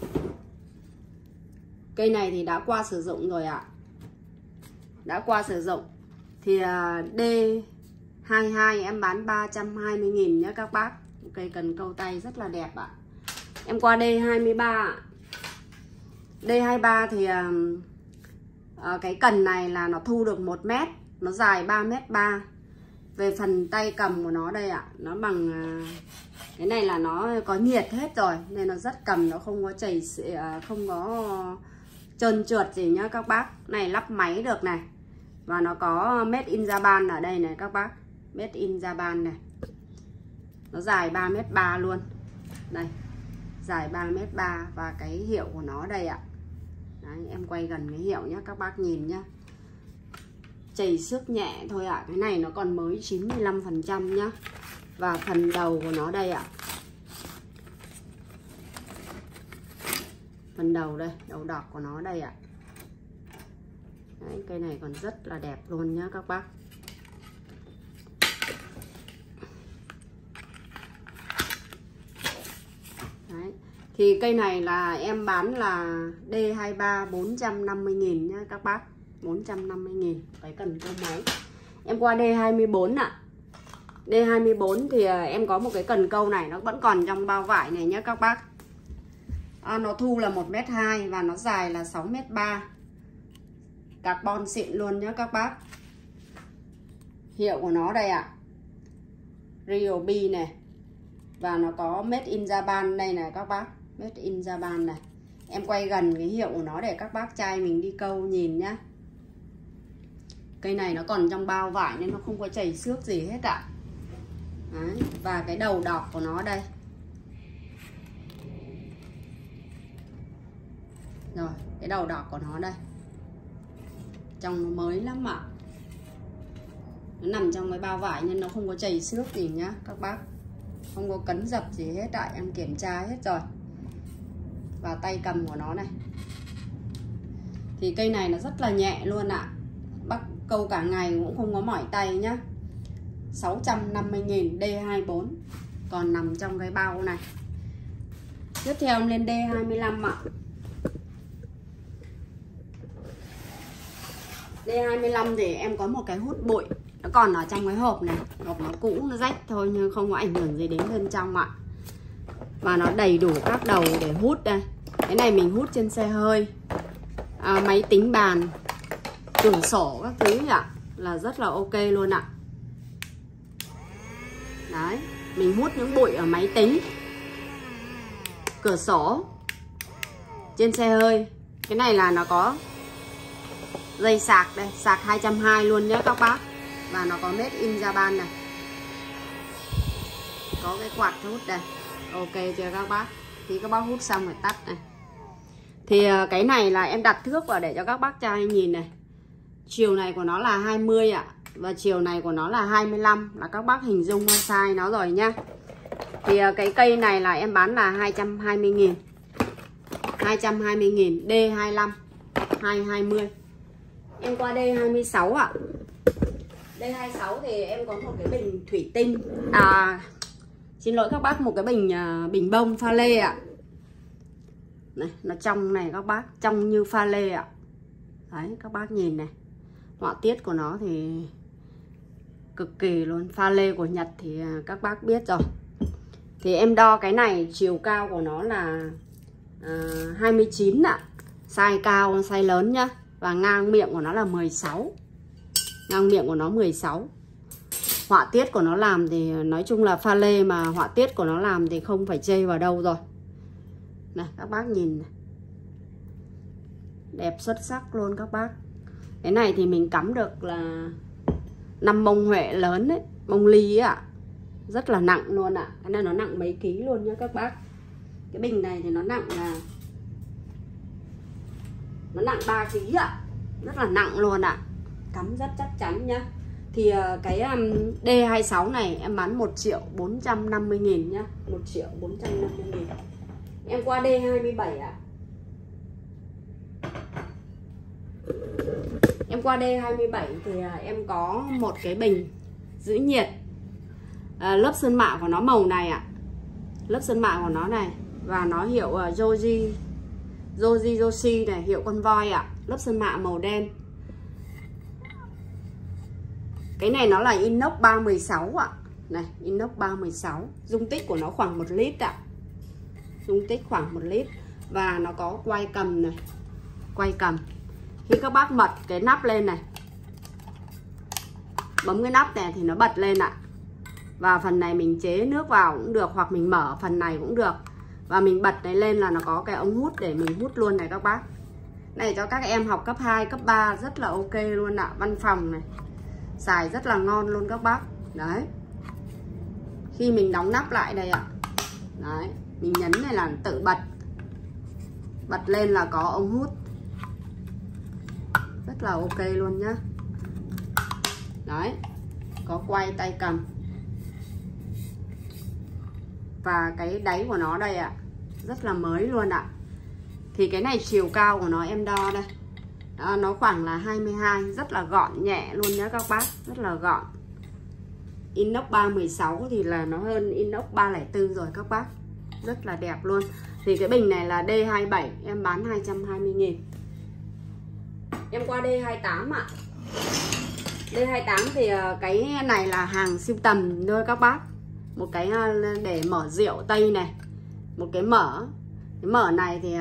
Cây này thì đã qua sử dụng rồi ạ. Đã qua sử dụng. Thì D22 em bán 320.000 nhé các bác. Cây cần câu tay rất là đẹp ạ. Em qua D23. D23 thì cái cần này là nó thu được 1 mét, nó dài 3,3 m. Về phần tay cầm của nó đây ạ, nó bằng cái này là nó có nhiệt hết rồi nên nó rất cầm, nó không có chảy, không có trơn trượt gì nhá các bác. Này lắp máy được này. Và nó có Made in Japan ở đây này các bác. Made in Japan này. Nó dài 3,3 m luôn. Đây. Dài 3,3 m và cái hiệu của nó đây ạ. Đấy, em quay gần cái hiệu nhá các bác nhìn nhá. Chảy xước nhẹ thôi ạ. Cái này nó còn mới 95% nhá. Và phần đầu của nó đây ạ. Phần đầu đây, đầu đọc của nó đây ạ. Đấy, cây này còn rất là đẹp luôn nhá các bác. Đấy. Thì cây này là em bán là D23 450.000 nhá các bác. 450.000 cái cần câu máy. Em qua D24 ạ. D24 thì em có một cái cần câu này, nó vẫn còn trong bao vải này nhá các bác. Nó thu là 1,2 m và nó dài là 6,3 m. Carbon xịn luôn nhá các bác. Hiệu của nó đây ạ. Ryobi này. Và nó có Made in Japan đây này các bác. Made in Japan này. Em quay gần cái hiệu của nó để các bác trai mình đi câu nhìn nhá. Cây này nó còn trong bao vải nên nó không có chảy xước gì hết ạ. Đấy. Và cái đầu đọc của nó đây. Rồi, cái đầu đọc của nó đây. Trong nó mới lắm ạ. Nó nằm trong cái bao vải nên nó không có chảy xước gì nhá các bác. Không có cấn dập gì hết ạ. Em kiểm tra hết rồi. Và tay cầm của nó này. Thì cây này nó rất là nhẹ luôn ạ. Bác câu cả ngày cũng không có mỏi tay nhá. 650.000 D24. Còn nằm trong cái bao này. Tiếp theo em lên D25 ạ. D25 thì em có một cái hút bụi. Nó còn ở trong cái hộp này. Hộp nó cũ, nó rách thôi nhưng không có ảnh hưởng gì đến bên trong ạ. Và nó đầy đủ các đầu để hút đây. Cái này mình hút trên xe hơi, máy tính bàn, cửa sổ các thứ ạ. Là rất là ok luôn ạ. Đấy, mình hút những bụi ở máy tính, cửa sổ, trên xe hơi. Cái này là nó có dây sạc đây, sạc 220 luôn nhé các bác. Và nó có Made in Japan này. Có cái quạt hút đây. Ok chưa các bác? Thì các bác hút xong rồi tắt này. Thì cái này là em đặt thước vào để cho các bác trai nhìn này. Chiều này của nó là 20 ạ. Và chiều này của nó là 25. Là các bác hình dung size nó rồi nhá. Thì cái cây này là em bán là 220.000. 220.000 D25 220. Em qua D26 ạ. D26 thì em có một cái bình thủy tinh. Xin lỗi các bác, một cái bình bông pha lê ạ. Này, nó trong này các bác, trong như pha lê ạ. Đấy, các bác nhìn này. Họa tiết của nó thì cực kỳ luôn. Pha lê của Nhật thì các bác biết rồi. Thì em đo cái này, chiều cao của nó là 29 ạ. Size cao, size lớn nhá. Và ngang miệng của nó là 16. Ngang miệng của nó 16. Họa tiết của nó làm thì nói chung là pha lê mà họa tiết của nó làm thì không phải chê vào đâu rồi. Này các bác nhìn này. Đẹp xuất sắc luôn các bác. Cái này thì mình cắm được là 5 bông huệ lớn đấy, bông ly ấy ạ. Rất là nặng luôn ạ. Cái này nó nặng mấy ký luôn nhá các bác. Cái bình này thì nó nặng là nó nặng 3 kg ạ. Rất là nặng luôn ạ. Cắm rất chắc chắn nhá. Thì cái D26 này em bán 1.450.000 nhá. 1.450.000. Em qua D27 ạ. Em qua D27 thì em có một cái bình giữ nhiệt. Lớp sơn mạ của nó màu này ạ. Lớp sơn mạ của nó này. Và nó hiệu Joshi này, hiệu con voi ạ. Lớp sơn mạ màu đen. Cái này nó là inox 316 ạ. Này, inox 316, dung tích của nó khoảng 1 lít ạ. Dung tích khoảng 1 lít. Và nó có quay cầm này. Quay cầm. Khi các bác bật cái nắp lên này, bấm cái nắp này thì nó bật lên ạ. Và phần này mình chế nước vào cũng được, hoặc mình mở phần này cũng được. Và mình bật này lên là nó có cái ống hút để mình hút luôn này các bác. Này cho các em học cấp 2, cấp 3 rất là ok luôn ạ. Văn phòng này, xài rất là ngon luôn các bác. Đấy. Khi mình đóng nắp lại đây ạ. Đấy, mình nhấn này là tự bật. Bật lên là có ống hút. Rất là ok luôn nhá. Đấy, có quay tay cầm. Và cái đáy của nó đây ạ, rất là mới luôn ạ. Thì cái này chiều cao của nó em đo đây. Đó, nó khoảng là 22, rất là gọn nhẹ luôn nhá các bác, rất là gọn. Inox 316 thì là nó hơn inox 304 rồi các bác. Rất là đẹp luôn. Thì cái bình này là D27, em bán 220.000. Em qua D28 ạ. D28 thì cái này là hàng sưu tầm thôi các bác. Một cái để mở rượu Tây này. Một cái mở. Cái mở này thì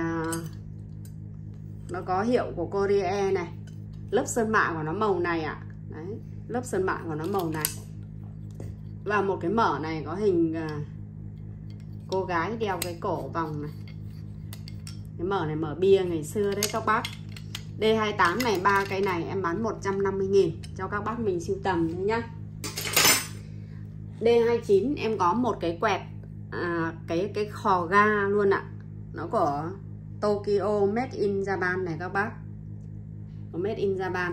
nó có hiệu của Korea này. Lớp sơn mạ của nó màu này ạ. Đấy, lớp sơn mạ của nó màu này. Và một cái mở này có hình cô gái đeo cái cổ vòng này. Cái mở này mở bia ngày xưa đấy các bác. D28 này, 3 cái này em bán 150.000 cho các bác mình sưu tầm thôi nhá. D29 em có một cái quẹt cái khò ga luôn ạ. Nó của Tokyo Made in Japan này các bác. Made in Japan.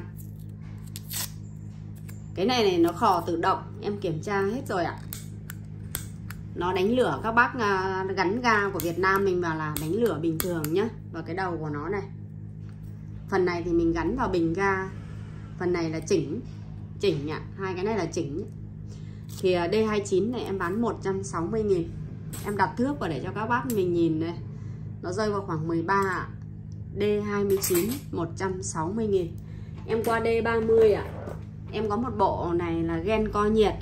Cái này nó khò tự động, em kiểm tra hết rồi ạ. Nó đánh lửa, các bác gắn ga của Việt Nam mình vào là đánh lửa bình thường nhá. Và cái đầu của nó này. Phần này thì mình gắn vào bình ga. Phần này là chỉnh ạ. Hai cái này là chỉnh. Thì D29 này em bán 160.000. Em đặt thước vào để cho các bác mình nhìn này. Nó rơi vào khoảng 13 ạ. D29 160.000. Em qua D30 ạ. Em có một bộ này là gen co nhiệt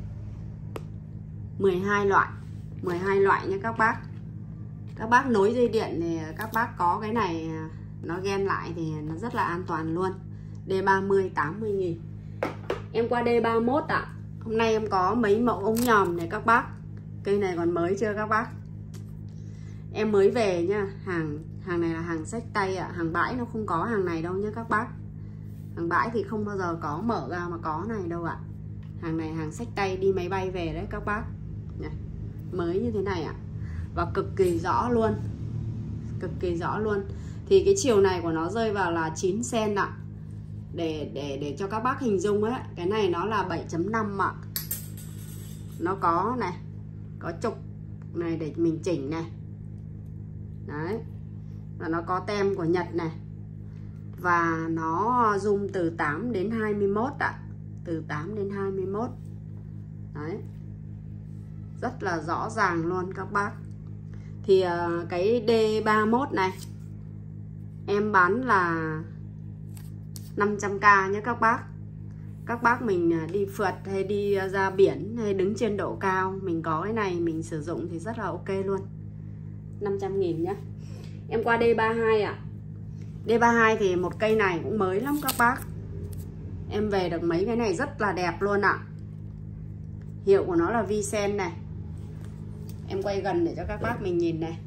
12 loại nha các bác. Các bác nối dây điện thì các bác có cái này nó gen lại thì nó rất là an toàn luôn. D30 80.000. Em qua D31 ạ. Hôm nay em có mấy mẫu ống nhòm này các bác. Cây này còn mới chưa các bác? Em mới về nhá. Hàng này là hàng xách tay ạ. Hàng bãi nó không có hàng này đâu nhá các bác. Hàng bãi thì không bao giờ có mở ra mà có này đâu ạ. Hàng này hàng xách tay đi máy bay về đấy các bác. Này, mới như thế này ạ. Và cực kỳ rõ luôn. Cực kỳ rõ luôn. Thì cái chiều này của nó rơi vào là 9 cm ạ. Để cho các bác hình dung ấy, cái này nó là 7.5 ạ. Nó có này, có trục này để mình chỉnh này. Đấy. Và nó có tem của Nhật này. Và nó zoom từ 8 đến 21 ạ. Từ 8 đến 21. Đấy. Rất là rõ ràng luôn các bác. Thì cái D31 này em bán là 500k nhé các bác. Các bác mình đi phượt hay đi ra biển hay đứng trên độ cao, mình có cái này mình sử dụng thì rất là ok luôn. 500.000 nhé. Em qua D32 ạ. D32 thì một cây này cũng mới lắm các bác. Em về được mấy cái này rất là đẹp luôn ạ. Hiệu của nó là Vicen này. Em quay gần để cho các bác mình nhìn này.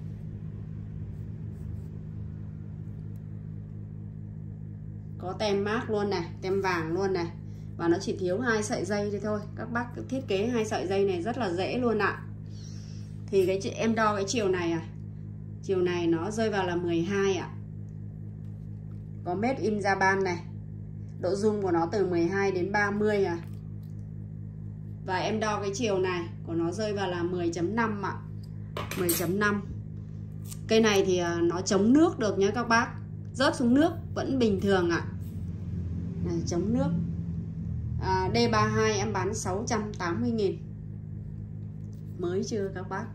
Có tem mác luôn này, tem vàng luôn này. Và nó chỉ thiếu 2 sợi dây thôi thôi. Các bác thiết kế 2 sợi dây này rất là dễ luôn ạ. Thì cái em đo cái chiều này chiều này nó rơi vào là 12 ạ. Có Made in Japan này. Độ zoom của nó từ 12 đến 30 à. Và em đo cái chiều này của nó rơi vào là 10.5 ạ. 10.5. Cây này thì nó chống nước được nhé các bác. Rớt xuống nước vẫn bình thường ạ. Này, chống nước. D32 em bán 680.000. Mới chưa các bác?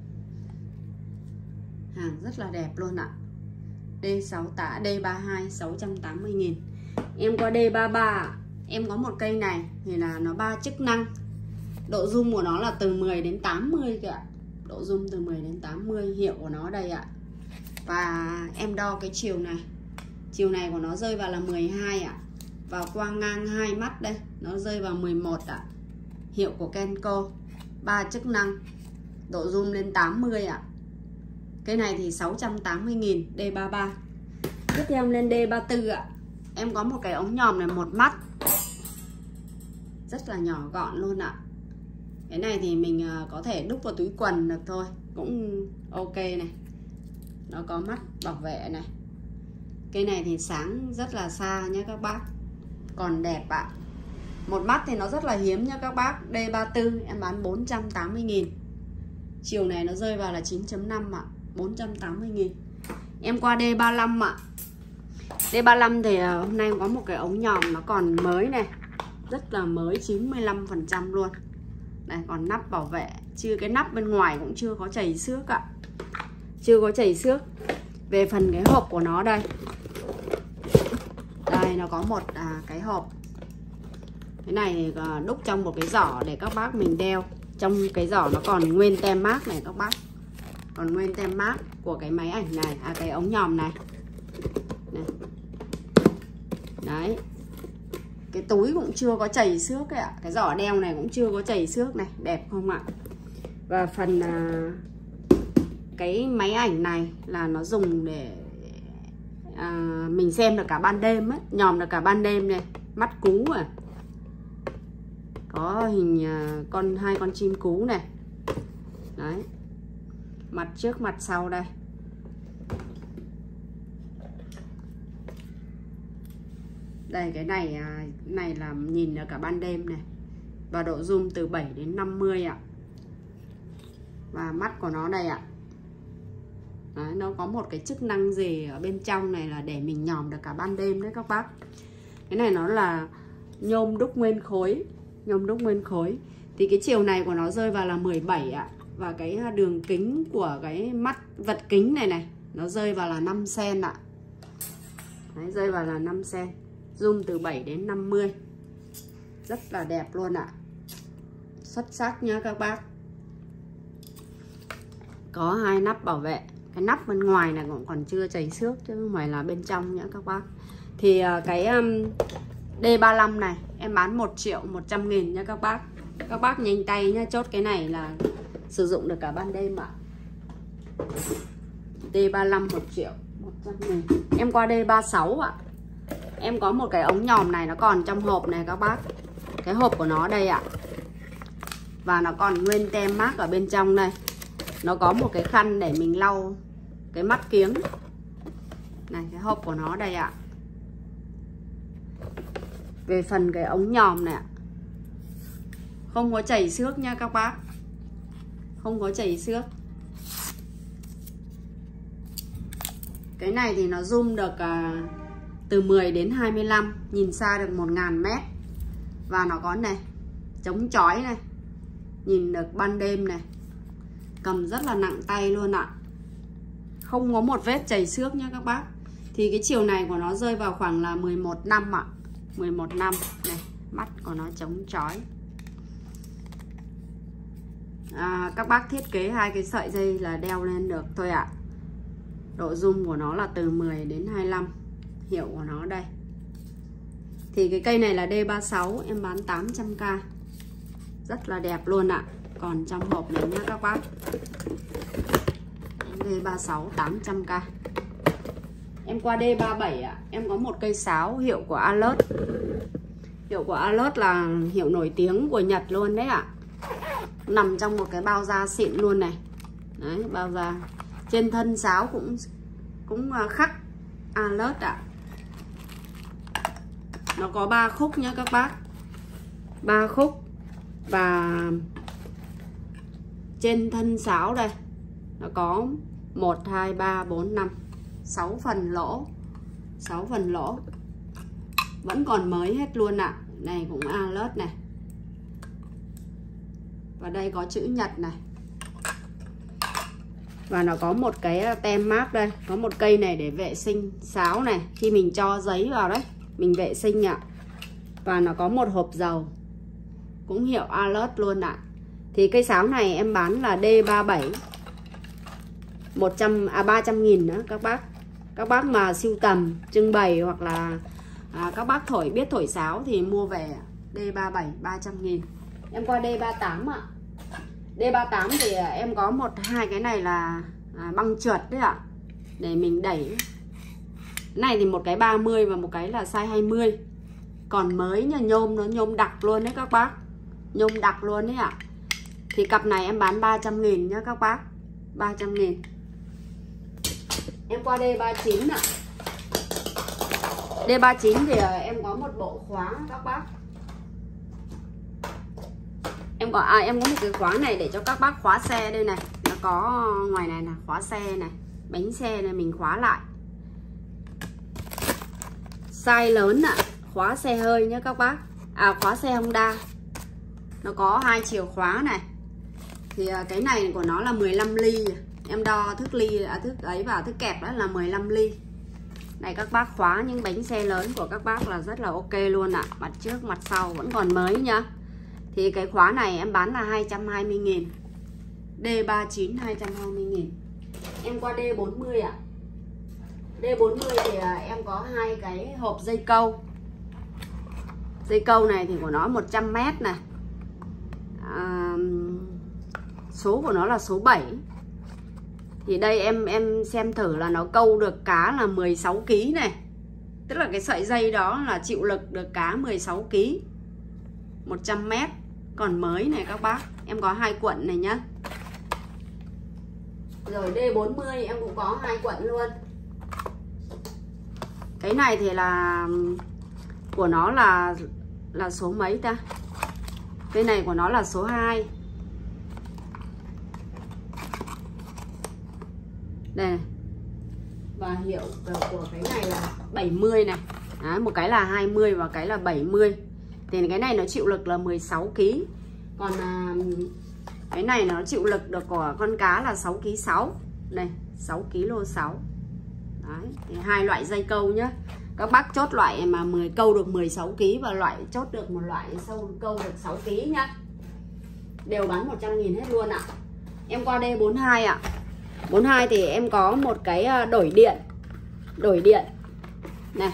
Hàng rất là đẹp luôn ạ. D32 680.000. Em qua D33. Em có một cây này thì là nó 3 chức năng. Độ zoom của nó là từ 10 đến 80 kìa. Độ zoom từ 10 đến 80, hiệu của nó đây ạ. Và em đo cái chiều này. Chiều này của nó rơi vào là 12 ạ. Và qua ngang hai mắt đây, nó rơi vào 11 ạ. Hiệu của Kenko, 3 chức năng. Độ zoom lên 80 ạ. Cái này thì 680.000, D33. Tiếp theo em lên D34 ạ. Em có một cái ống nhòm này một mắt, rất là nhỏ gọn luôn ạ. Cái này thì mình có thể đúc vào túi quần được thôi, cũng ok này. Nó có mắt bảo vệ này. Cái này thì sáng rất là xa nhé các bác, còn đẹp ạ. Một mắt thì nó rất là hiếm nha các bác. D34 em bán 480.000. Chiều này nó rơi vào là 9.5 ạ, 480.000. Em qua D35 ạ. D35 thì hôm nay có một cái ống nhòm nó còn mới này, rất là mới, 95% luôn. Đây, còn nắp bảo vệ, chứ cái nắp bên ngoài cũng chưa có chảy xước ạ. Chưa có chảy xước. Về phần cái hộp của nó đây. Đây, nó có một cái hộp. Cái này thì đúc trong một cái giỏ để các bác mình đeo. Trong cái giỏ nó còn nguyên tem mác này các bác. Còn nguyên tem mác của cái máy ảnh này, cái ống nhòm này. Đấy. Cái túi cũng chưa có chảy xước ấy ạ. Cái giỏ đeo này cũng chưa có chảy xước này. Đẹp không ạ? Và phần cái máy ảnh này là nó dùng để mình xem được cả ban đêm ấy, nhòm được cả ban đêm này. Mắt cú à. Có hình hai con chim cú này. Đấy. Mặt trước mặt sau đây. Đây, cái này là nhìn được cả ban đêm này. Và độ zoom từ 7 đến 50 ạ. Và mắt của nó đây ạ. Đấy, nó có một cái chức năng gì ở bên trong này là để mình nhòm được cả ban đêm đấy các bác. Cái này nó là nhôm đúc nguyên khối. Nhôm đúc nguyên khối. Thì cái chiều này của nó rơi vào là 17 ạ. Và cái đường kính của cái mắt vật kính này này, nó rơi vào là 5 cm ạ. Đấy, rơi vào là 5 cm. Zoom từ 7 đến 50. Rất là đẹp luôn ạ. Xuất sắc nhá các bác. Có hai nắp bảo vệ. Cái nắp bên ngoài này cũng còn chưa chảy xước, chứ không phải là bên trong nhá các bác. Thì cái D35 này em bán 1.100.000 nha các bác. Các bác nhanh tay nhá, chốt cái này là sử dụng được cả ban đêm ạ. D35 1.100.000. Em qua D36 ạ. Em có một cái ống nhòm này nó còn trong hộp này các bác. Cái hộp của nó đây ạ. Và nó còn nguyên tem mác ở bên trong đây. Nó có một cái khăn để mình lau cái mắt kiếng. Này, cái hộp của nó đây ạ. Về phần cái ống nhòm này ạ, không có chảy xước nha các bác. Không có chảy xước. Cái này thì nó zoom được từ 10 đến 25, nhìn xa được 1000 mét. Và nó có này, chống chói này, nhìn được ban đêm này. Cầm rất là nặng tay luôn ạ. Không có một vết chảy xước nha các bác. Thì cái chiều này của nó rơi vào khoảng là 11 năm ạ. 11 năm này, mắt của nó chống chói. Các bác thiết kế hai cái sợi dây là đeo lên được thôi ạ. Độ zoom của nó là từ 10 đến 25. Hiệu của nó đây. Thì cái cây này là D36, em bán 800k. Rất là đẹp luôn ạ. Còn trong hộp này nha các bác. D36 800k. Em qua D37 ạ. Em có một cây sáo hiệu của Alert. Hiệu của Alert là hiệu nổi tiếng của Nhật luôn đấy ạ. Nằm trong một cái bao da xịn luôn này. Đấy, bao da. Trên thân sáo cũng khắc Alert ạ. Nó có 3 khúc nhá các bác. 3 khúc. Và trên thân sáo đây nó có 1, 2, 3, 4, 5 6 phần lỗ. 6 phần lỗ. Vẫn còn mới hết luôn ạ. Này cũng Alert này. Và đây có chữ Nhật này. Và nó có một cái tem mác đây. Có một cây này để vệ sinh sáo này. Khi mình cho giấy vào đấy, mình vệ sinh ạ. Và nó có một hộp dầu. cũng hiệu Alert luôn ạ. Thì cây sáo này em bán là D37 300.000 nữa các bác. Các bác mà sưu tầm, trưng bày hoặc là các bác biết thổi sáo thì mua về D37 300.000. Em qua D38 ạ. D38 thì em có 1-2 cái này là băng trượt đấy ạ, để mình đẩy. Cái này thì một cái 30 và một cái là size 20. Còn mới nha, nhôm nó nhôm đặc luôn đấy các bác. Nhôm đặc luôn đấy ạ. Thì cặp này em bán 300.000 nhá các bác. 300.000. Em qua D39 ạ. D39 thì em có một bộ khóa các bác. Em có một cái khóa này để cho các bác khóa xe đây này. Nó có ngoài này là khóa xe này, bánh xe này mình khóa lại. Size lớn ạ, khóa xe hơi nhé các bác. Khóa xe Honda. Nó có 2 chìa khóa này. Thì cái này của nó là 15 ly. Em đo thước ly, thước ấy và thước kẹp đó là 15 ly. Này các bác khóa những bánh xe lớn của các bác là rất là ok luôn ạ. Mặt trước, mặt sau vẫn còn mới nhá. Thì cái khóa này em bán là 220.000. D39 220.000. Em qua D40 ạ. D40 thì em có 2 cái hộp dây câu. Dây câu này thì của nó 100m này. Số của nó là số 7. Thì đây em xem thử là nó câu được cá là 16 kg này. Tức là cái sợi dây đó là chịu lực được cá 16 kg. 100m. Còn mới này các bác. Em có 2 cuộn này nhá. Rồi D40 em cũng có 2 cuộn luôn. Cái này thì là của nó là số mấy ta? Cái này của nó là số 2. Đây này. Và hiệu của cái này là 70 này. Đấy, một cái là 20 và cái là 70. Thì cái này nó chịu lực là 16 kg. Còn cái này nó chịu lực được của con cá là 6 kg 6. Này, 6 kg 6. Đấy, thì 2 loại dây câu nhá. Các bác chốt loại mà câu được 16 kg và loại chốt được một loại câu được 6 kg nhá. Đều bán 100.000 hết luôn ạ. Em qua D42 ạ. 42 thì em có một cái đổi điện. Đổi điện. Này.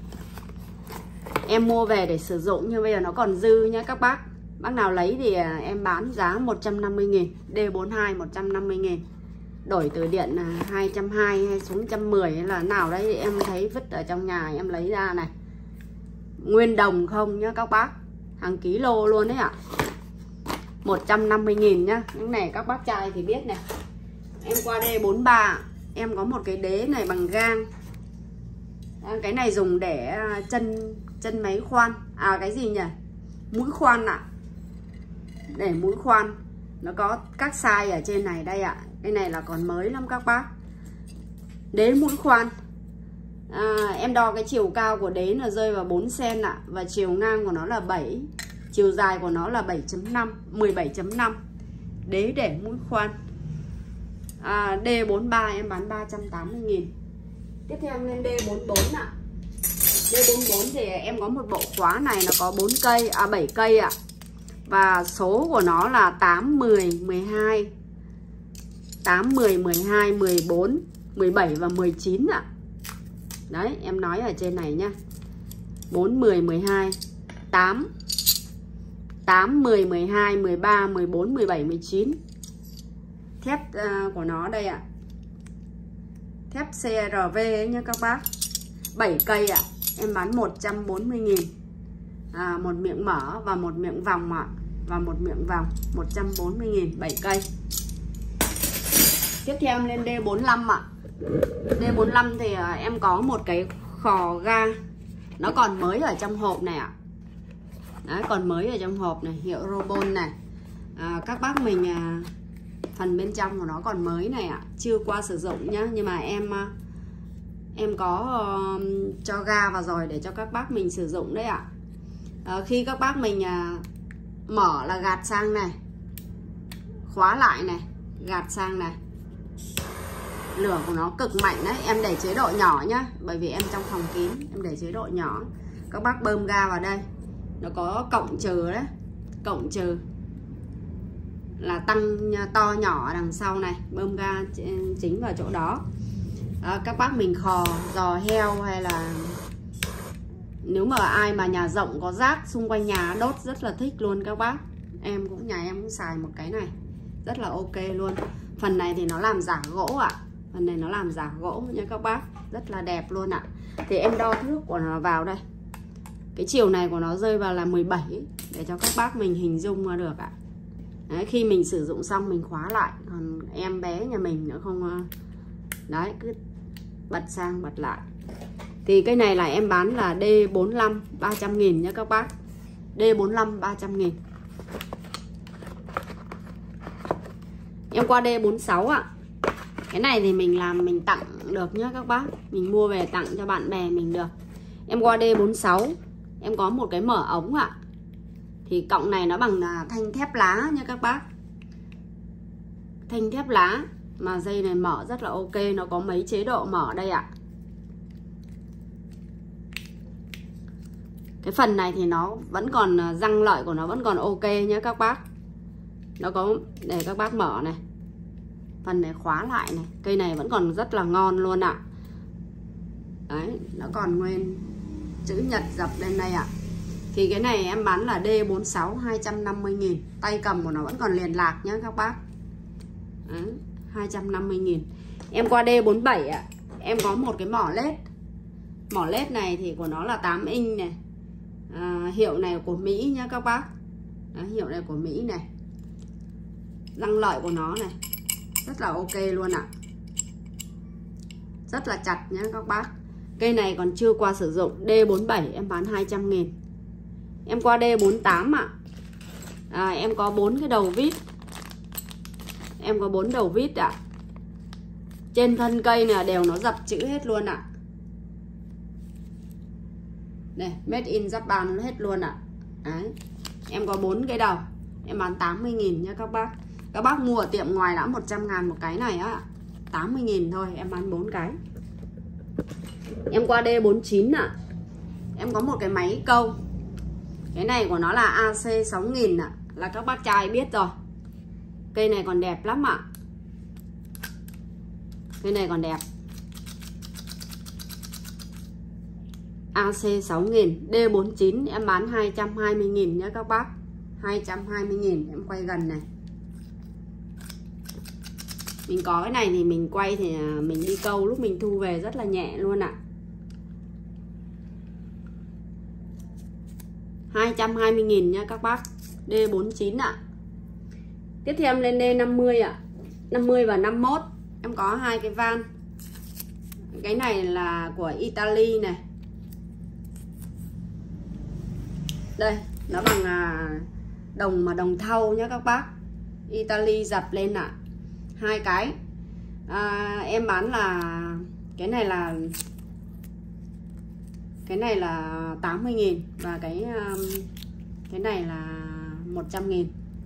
Em mua về để sử dụng nhưng bây giờ nó còn dư nhá các bác. Bác nào lấy thì em bán giá 150.000. D42 150.000. Đổi từ điện 220 hay xuống 110 hay là nào đấy em thấy vứt ở trong nhà em lấy ra này. Nguyên đồng không nhá các bác. Hàng kilo luôn đấy ạ. 150.000 nhá. Những này các bác trai thì biết này. Em qua D43. Em có một cái đế này bằng gang. Cái này dùng để chân máy khoan. Cái gì nhỉ? Mũi khoan ạ. Để mũi khoan. Nó có các size ở trên này đây ạ. Cái này là còn mới lắm các bác. Đế mũi khoan. Em đo cái chiều cao của đế là rơi vào 4 cm ạ. Và chiều ngang của nó là 7. Chiều dài của nó là 7.5 17.5. Đế để mũi khoan. D43 em bán 380.000. Tiếp theo em lên D44 ạ. D44 thì em có một bộ khóa này nó có 4 cây, 7 cây ạ. Và số của nó là 8, 10, 12 8, 10, 12, 14, 17 và 19 ạ. Đấy, em nói ở trên này nhá. 4, 10, 12 8 8, 10, 12, 13, 14, 17, 19. Thép của nó đây ạ. Thép CRV ấy nha các bác. 7 cây ạ. Em bán 140.000. Một miệng mở và một miệng vòng ạ. Và một miệng vòng 140.000, 7 cây. Tiếp theo em lên D45 ạ. D45 thì em có một cái khò ga. Nó còn mới ở trong hộp này ạ. Đấy, còn mới ở trong hộp này. Hiệu Robon này. Các bác mình phần bên trong của nó còn mới này ạ. Chưa qua sử dụng nhá. Nhưng mà em có cho ga vào rồi để cho các bác mình sử dụng đấy ạ. Khi các bác mình mở là gạt sang này, khóa lại này, gạt sang này. Lửa của nó cực mạnh đấy. Em để chế độ nhỏ nhá. Bởi vì em trong phòng kín. Em để chế độ nhỏ. Các bác bơm ga vào đây. Nó có cộng trừ đấy. cộng trừ là tăng to nhỏ ở đằng sau này, bơm ga chính vào chỗ đó. Các bác mình khò giò heo hay là nếu mà ai mà nhà rộng có rác xung quanh nhà đốt rất là thích luôn các bác. Nhà em cũng xài một cái này rất là ok luôn. Phần này thì nó làm giả gỗ ạ. Phần này nó làm giả gỗ nha các bác, rất là đẹp luôn ạ. Thì em đo thước của nó vào đây. Cái chiều này của nó rơi vào là 17 để cho các bác mình hình dung ra được ạ. Đấy, khi mình sử dụng xong mình khóa lại, còn em bé nhà mình nữa không đấy cứ bật sang bật lại. Thì cái này là em bán là D45 300.000 nhé các bác. D45 300.000. Em qua D46 ạ. Cái này thì mình làm mình tặng được nhé các bác. Mình mua về tặng cho bạn bè mình được. Em qua D46. Em có một cái mở ống ạ. Thì cọng này nó bằng thanh thép lá nha các bác. Thanh thép lá. Mà dây này mở rất là ok. Nó có mấy chế độ mở đây ạ. Cái phần này thì nó vẫn còn răng lợi của nó vẫn còn ok nhé các bác. Nó có để các bác mở này. Phần này khóa lại này. Cây này vẫn còn rất là ngon luôn ạ. Đấy, nó còn nguyên chữ nhật dập lên đây ạ. Thì cái này em bán là D46 250.000. Tay cầm của nó vẫn còn liền lạc nhé các bác. Đấy, 250.000. Em qua D47 ạ. Em có một cái mỏ led. Mỏ led này thì của nó là 8 inch này. Hiệu này của Mỹ nhé các bác. Đấy, hiệu này của Mỹ này. Răng lợi của nó này rất là ok luôn ạ. Rất là chặt nhé các bác. Cây này còn chưa qua sử dụng. D47 em bán 200.000. Em qua D48 ạ. Em có 4 cái đầu vít. Em có 4 đầu vít ạ. Trên thân cây này đều nó dập chữ hết luôn ạ. Đây, made in Japan hết luôn ạ. Đấy. Em có 4 cái đầu. Em bán 80.000 nha các bác. Các bác mua ở tiệm ngoài đã 100.000 một cái này á. 80.000 thôi, em bán 4 cái. Em qua D49 ạ. Em có một cái máy câu. Cái này của nó là AC 6000 ạ. Là các bác trai biết rồi. Cây này còn đẹp lắm ạ. Cây này còn đẹp. AC 6000 D49 em bán 220.000 nhé các bác. 220.000. Em quay gần này. Mình có cái này thì mình quay thì mình đi câu lúc mình thu về rất là nhẹ luôn ạ. 220.000 nha các bác. D49 ạ. Tiếp theo em lên D50 ạ. 50 và 51. Em có hai cái van. Cái này là của Italy này. Đây, nó bằng đồng thau nhá các bác. Italy dập lên ạ. Hai cái. Em bán là cái này là 80.000 và cái này là 100.000.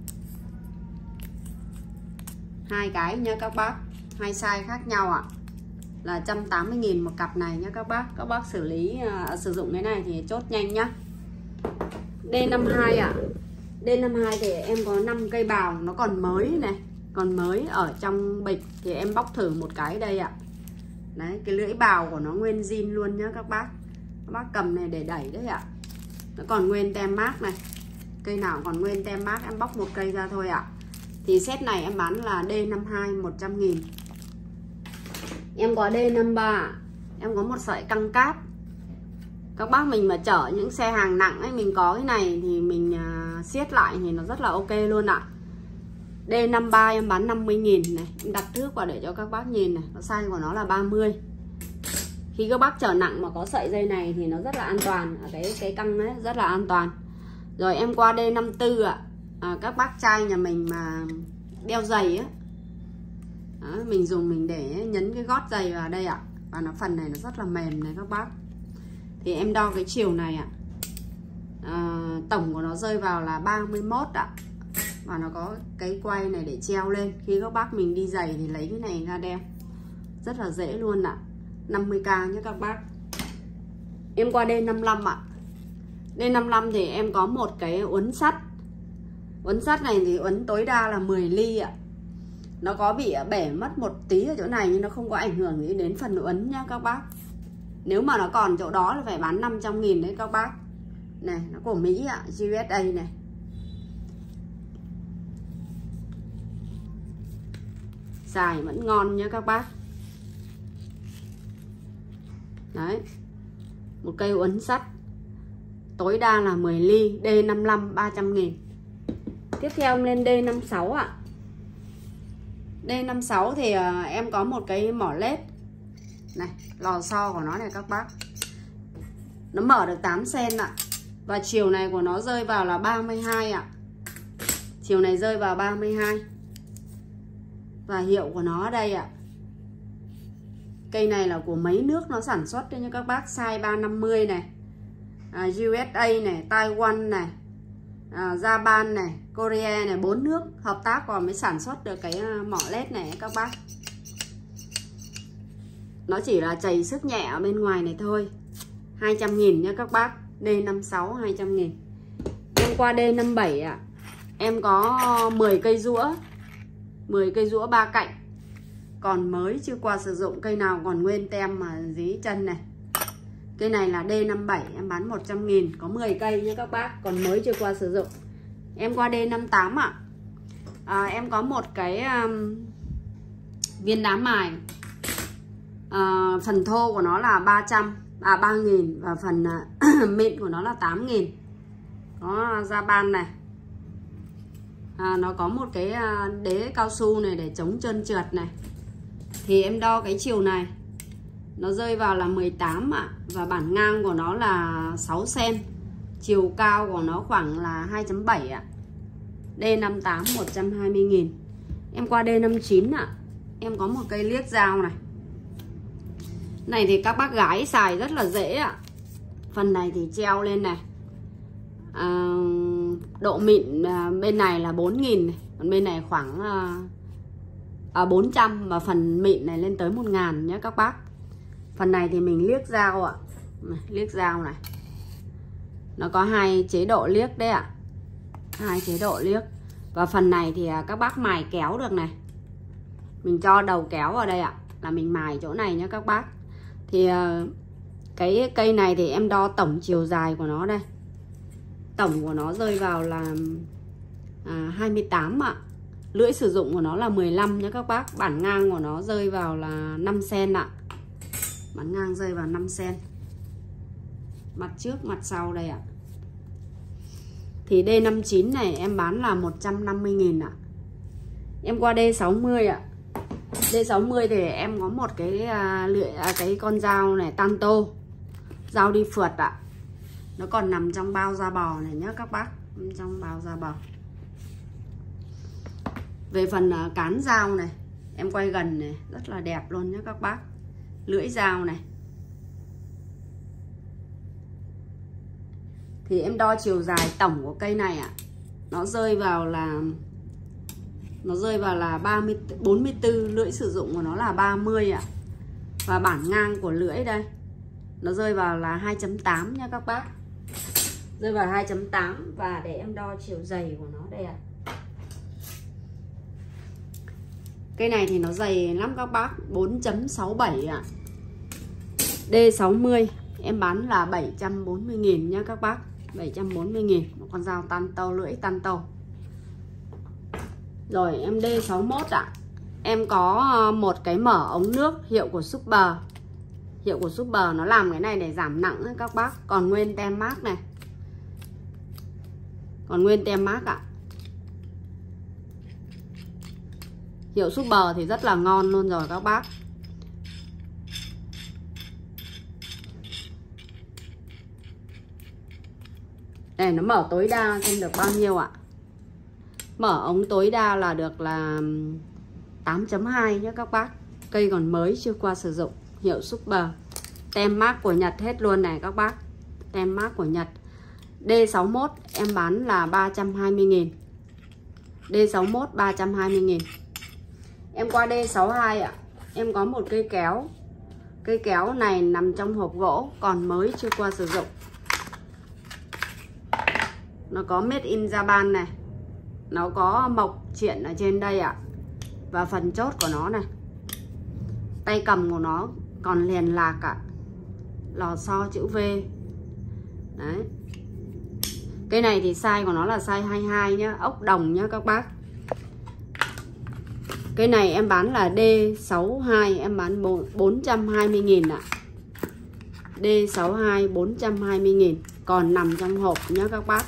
Hai cái nha các bác. Hai size khác nhau ạ. Là 180.000 một cặp này nha các bác. Các bác sử dụng cái này thì chốt nhanh nhá. D52 ạ. D52 thì em có 5 cây bào nó còn mới này. Còn mới ở trong bịch thì em bóc thử một cái đây ạ. Đấy, cái lưỡi bào của nó nguyên zin luôn nhá các bác. Các bác cầm này để đẩy đấy ạ. Nó còn nguyên tem mác này. Cây nào còn nguyên tem mác em bóc một cây ra thôi ạ. Thì set này em bán là D52 100.000. Em có D53. Em có một sợi căng cáp. Các bác mình mà chở những xe hàng nặng ấy, mình có cái này thì mình siết lại thì nó rất là ok luôn ạ. D53 em bán 50.000 này. Em đặt thước vào để cho các bác nhìn này. Nó size của nó là 30. Khi các bác chở nặng mà có sợi dây này thì nó rất là an toàn. Cái căng ấy rất là an toàn. Rồi em qua D54 ạ. Các bác trai nhà mình mà đeo giày á. Đó, mình dùng mình để nhấn cái gót giày vào đây ạ. Và phần này nó rất là mềm này các bác. Thì em đo cái chiều này ạ. Tổng của nó rơi vào là 31 ạ. Và nó có cái quay này để treo lên. Khi các bác mình đi giày thì lấy cái này ra đeo. Rất là dễ luôn ạ. 50k nhé các bác. Em qua D55 ạ. D55 thì em có một cái uốn sắt. Uốn sắt này thì uốn tối đa là 10 ly ạ. Nó có bị bể mất một tí ở chỗ này nhưng nó không có ảnh hưởng gì đến phần uốn nha các bác. Nếu mà nó còn chỗ đó là phải bán 500.000 đấy các bác. Này, nó của Mỹ ạ, USA này. Xài vẫn ngon nha các bác. Đấy. Một cây uốn sắt tối đa là 10 ly, D55 300.000. Tiếp theo em lên D56 ạ. D56 thì em có một cái mỏ led. Này, lò xo của nó này các bác. Nó mở được 8 cm ạ. Và chiều này của nó rơi vào là 32 ạ. Chiều này rơi vào 32. Và hiệu của nó ở đây ạ. Cây này là của mấy nước nó sản xuất đấy nha các bác. Size 350 này, USA này, Taiwan này, Japan này, Korea này, 4 nước hợp tác còn mới sản xuất được cái mỏ led này các bác. Nó chỉ là chảy sức nhẹ ở bên ngoài này thôi. 200.000 nha các bác. D56 200.000. Em qua D57 ạ. Em có 10 cây rũa. 10 cây rũa 3 cạnh. Còn mới chưa qua sử dụng, cây nào còn nguyên tem mà dí chân này. Cây này là D57 em bán 100.000, có 10 cây nha các bác, còn mới chưa qua sử dụng. Em qua D58 ạ. Em có một cái viên đá mài. Phần thô của nó là 3.000 và phần mịn của nó là 8.000. Có da ban này. Nó có một cái đế cao su này để chống trơn trượt này. Thì em đo cái chiều này nó rơi vào là 18 ạ. Và bản ngang của nó là 6 cm. Chiều cao của nó khoảng là 2.7 ạ. D58 120.000. Em qua D59 ạ. Em có một cây liếc dao này. Này thì các bác gái xài rất là dễ ạ. Phần này thì treo lên này. Độ mịn bên này là 4.000 này. Còn bên này khoảng 400. Và phần mịn này lên tới 1.000 nhé các bác. Phần này thì mình liếc dao ạ. Liếc dao này. Nó có 2 chế độ liếc đấy ạ. 2 chế độ liếc. Và phần này thì các bác mài kéo được này. Mình cho đầu kéo vào đây ạ. Là mình mài chỗ này nhé các bác. Thì cái cây này thì em đo tổng chiều dài của nó đây. Tổng của nó rơi vào là 28 ạ. Lưỡi sử dụng của nó là 15 nhé các bác. Bản ngang của nó rơi vào là 5 cm ạ. Bản ngang rơi vào 5 cm. Mặt trước mặt sau đây ạ. Thì D59 này em bán là 150.000 ạ. Em qua D60 ạ. D60 thì em có một cái con dao này Tanto. Dao đi phượt ạ. Nó còn nằm trong bao da bò này nhé các bác. Trong bao da bò. Về phần cán dao này, em quay gần này, rất là đẹp luôn nhé các bác. Lưỡi dao này. Thì em đo chiều dài tổng của cây này ạ. Nó rơi vào là 44, lưỡi sử dụng của nó là 30 ạ. Và bản ngang của lưỡi đây nó rơi vào là 2.8 nha các bác. Rơi vào 2.8. Và để em đo chiều dày của nó đây ạ. Cây này thì nó dày lắm các bác, 4.67 ạ. D60 em bán là 740.000 nha các bác. 740.000. Một con dao Tanto, lưỡi Tanto. Rồi em D61 ạ. Em có một cái mở ống nước hiệu của Super. Hiệu của Super nó làm cái này để giảm nặng ấy các bác. Còn nguyên tem mác này. Còn nguyên tem mác ạ. Hiệu Super thì rất là ngon luôn rồi các bác. Đây nó mở tối đa xem được bao nhiêu ạ. Mở ống tối đa là được là 8.2 nhé các bác. Cây còn mới chưa qua sử dụng. Hiệu Super. Tem mác của Nhật hết luôn này các bác. Tem mác của Nhật. D61 em bán là 320.000. D61 320.000. Em qua D62 ạ. Em có một cây kéo. Cây kéo này nằm trong hộp gỗ, còn mới chưa qua sử dụng. Nó có Made in Japan này. nó có mộc triển ở trên đây ạ. Và phần chốt của nó này, tay cầm của nó còn liền lạc ạ. Lò xo chữ V. Đấy. Cái này thì size của nó là size 22 nhá, ốc đồng nhá các bác. Cái này em bán là D62, em bán 420.000 ạ. D62 420.000, còn nằm trong hộp nhá các bác.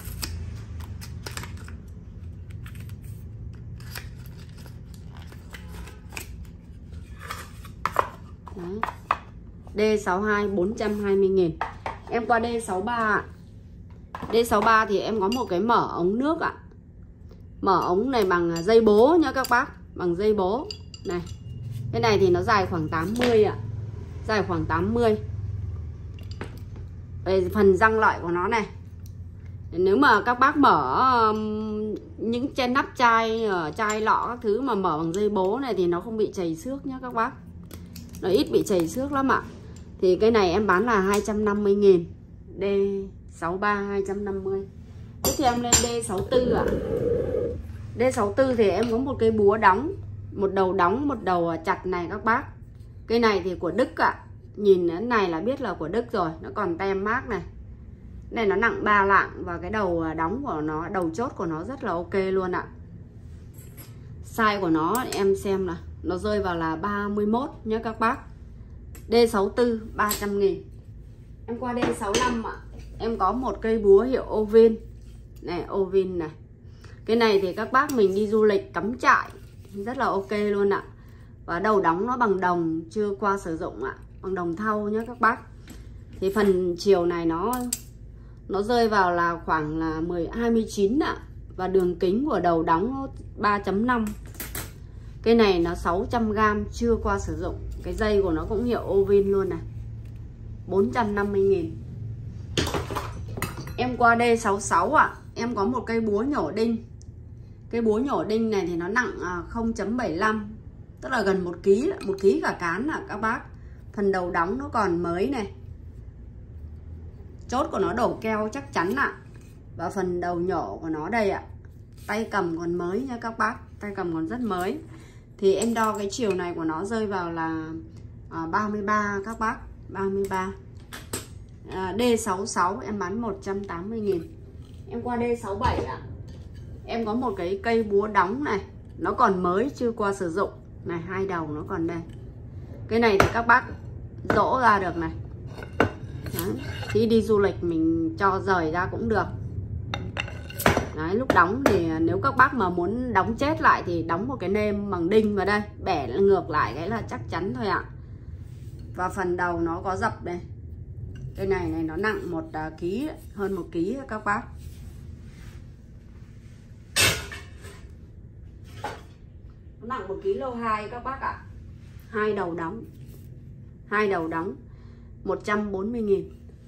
Đấy. D62 420.000. Em qua D63 ạ. D63 thì em có một cái mở ống nước ạ. Mở ống này bằng dây bố nhá các bác, bằng dây bố này. Cái này thì nó dài khoảng 80 ạ. Dài khoảng 80. Về phần răng lợi của nó này, nếu mà các bác mở những trên nắp chai, chai lọ các thứ mà mở bằng dây bố này thì nó không bị chảy xước nhá các bác. Nó ít bị chảy xước lắm ạ. Thì cái này em bán là 250.000. D63 250. Tiếp theo em lên D64 ạ. D64 thì em có một cây búa đóng, một đầu đóng, một đầu chặt này các bác. Cây này thì của Đức ạ. Nhìn cái này là biết là của Đức rồi. Nó còn tem mác này. Này nó nặng 3 lạng. Và cái đầu đóng của nó, đầu chốt của nó rất là ok luôn ạ. Size của nó em xem là nó rơi vào là 31 nhé các bác. D64 300.000. Em qua D65 ạ. Em có một cây búa hiệu Ovin. Này Ovin này. Cái này thì các bác mình đi du lịch cắm trại rất là ok luôn ạ. Và đầu đóng nó bằng đồng, chưa qua sử dụng ạ, bằng đồng thau nhé các bác. Thì phần chiều này nó rơi vào là khoảng là 29 ạ. Và đường kính của đầu đóng 3.5. Cái này nó 600g, chưa qua sử dụng. Cái dây của nó cũng hiệu Ovin luôn này. 450.000. Em qua D66 ạ. Em có một cây búa nhổ đinh. Cây búa nhổ đinh này thì nó nặng 0.75, tức là gần 1 kg cả cán ạ các bác. Phần đầu đóng nó còn mới này. Chốt của nó đổ keo chắc chắn ạ. Và phần đầu nhổ của nó đây ạ. Tay cầm còn mới nha các bác. Tay cầm còn rất mới. Thì em đo cái chiều này của nó rơi vào là 33 các bác. 33. D66 em bán 180.000. Em qua D67 ạ. Em có một cái cây búa đóng này. Nó còn mới, chưa qua sử dụng. Này, hai đầu nó còn đây. Cái này thì các bác dỗ ra được này. Đấy. Khi đi du lịch mình cho rời ra cũng được. Đấy, lúc đóng thì nếu các bác mà muốn đóng chết lại thì đóng một cái nêm bằng đinh vào đây, bẻ ngược lại cái là chắc chắn thôi ạ. Và phần đầu nó có dập đây. Cái này nó nặng 1 kg, hơn 1 kg các bác. Nó nặng 1,2 kg các bác ạ. Hai đầu đóng. Hai đầu đóng 140.000.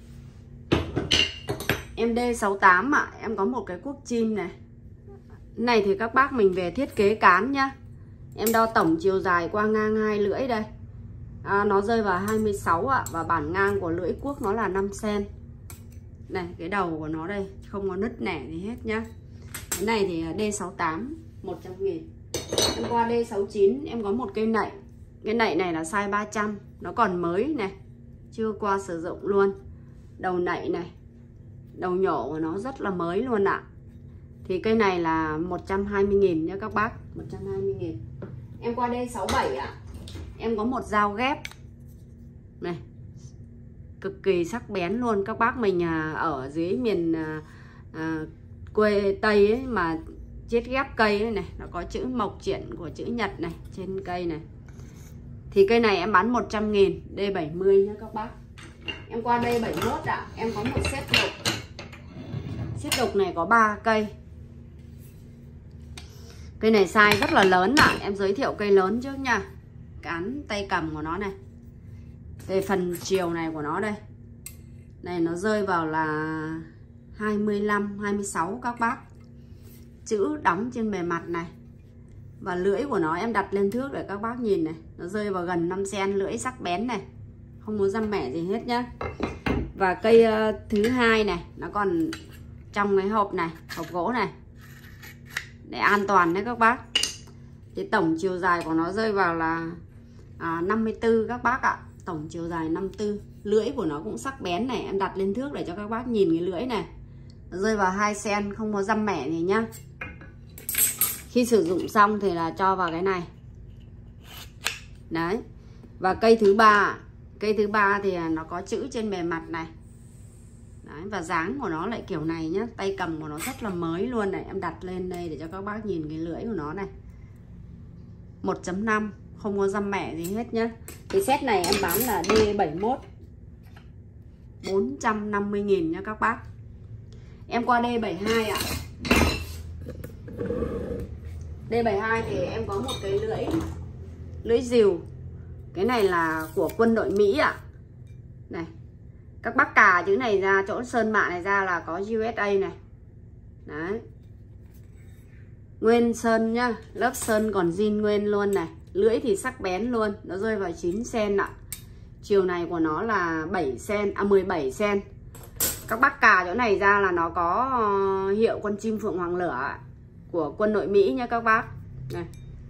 Em D68 ạ. Em có một cái cuốc chim này. Này thì các bác mình về thiết kế cán nhá. Em đo tổng chiều dài qua ngang 2 lưỡi đây. Nó rơi vào 26 ạ. Và bản ngang của lưỡi cuốc nó là 5 cm. Này, cái đầu của nó đây, không có nứt nẻ gì hết nhá. Cái này thì D68 100.000. Em qua D69 em có một cây nậy. Cái nậy này là size 300. Nó còn mới này, chưa qua sử dụng luôn. Đầu nậy này, đầu nhổ của nó rất là mới luôn ạ. Thì cây này là 120.000 nha các bác. 120.000. Em qua D67 ạ. Em có một dao ghép này, cực kỳ sắc bén luôn. Các bác mình ở dưới miền quê Tây ấy mà chết ghép cây ấy này, nó có chữ mộc triển của chữ Nhật này trên cây này. Thì cây này em bán 100.000. D70 nha các bác. Em qua D71 ạ. Em có một set đục. Set đục này có 3 cây. Cây này size rất là lớn ạ. Em giới thiệu cây lớn trước nha. Cán tay cầm của nó này. Về phần chiều này của nó đây. Này nó rơi vào là 25, 26 các bác. Chữ đóng trên bề mặt này. Và lưỡi của nó em đặt lên thước để các bác nhìn này. Nó rơi vào gần 5 cm, lưỡi sắc bén này. Không muốn răm mẻ gì hết nhá. Và cây thứ hai này, nó còn trong cái hộp này, hộp gỗ này. để an toàn đấy các bác. Thì tổng chiều dài của nó rơi vào là 54 các bác ạ. Tổng chiều dài 54. Lưỡi của nó cũng sắc bén này, em đặt lên thước để cho các bác nhìn cái lưỡi này. Nó rơi vào 2 cm, không có răm mẻ gì nhá. Khi sử dụng xong thì là cho vào cái này. Đấy. Và cây thứ ba thì nó có chữ trên bề mặt này. Đấy, và dáng của nó lại kiểu này nhá. Tay cầm của nó rất là mới luôn này. Em đặt lên đây để cho các bác nhìn cái lưỡi của nó này. 1.5, không có răm mẻ gì hết nhá. Thì set này em bán là D71 450.000 nha các bác. Em qua D72 ạ. D72 thì em có một cái lưỡi rìu. Cái này là của quân đội Mỹ ạ. Này. Các bác cà chữ này ra, chỗ sơn mạ này ra là có USA này. Đấy. Nguyên sơn nhá, lớp sơn còn zin nguyên luôn này. Lưỡi thì sắc bén luôn, nó rơi vào 9 cm ạ. Chiều này của nó là 17 cm. Các bác cà chỗ này ra là nó có hiệu con chim phượng hoàng lửa của quân đội Mỹ nha các bác. Này.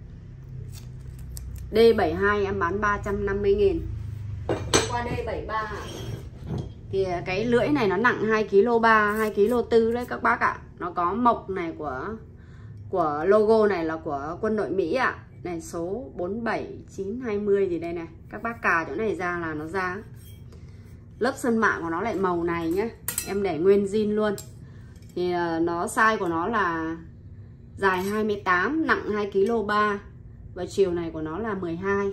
D72 em bán 350.000. Qua D73 thì cái lưỡi này nó nặng 2,3 kg, 2,4 kg đấy các bác ạ. Nó có mộc này của logo này là của quân đội Mỹ ạ. Này số 47920 gì đây này. Các bác cà chỗ này ra là nó ra. Lớp sơn mạ của nó lại màu này nhé. Em để nguyên zin luôn. Thì nó size của nó là dài 28, nặng 2,3 kg. Và chiều này của nó là 12.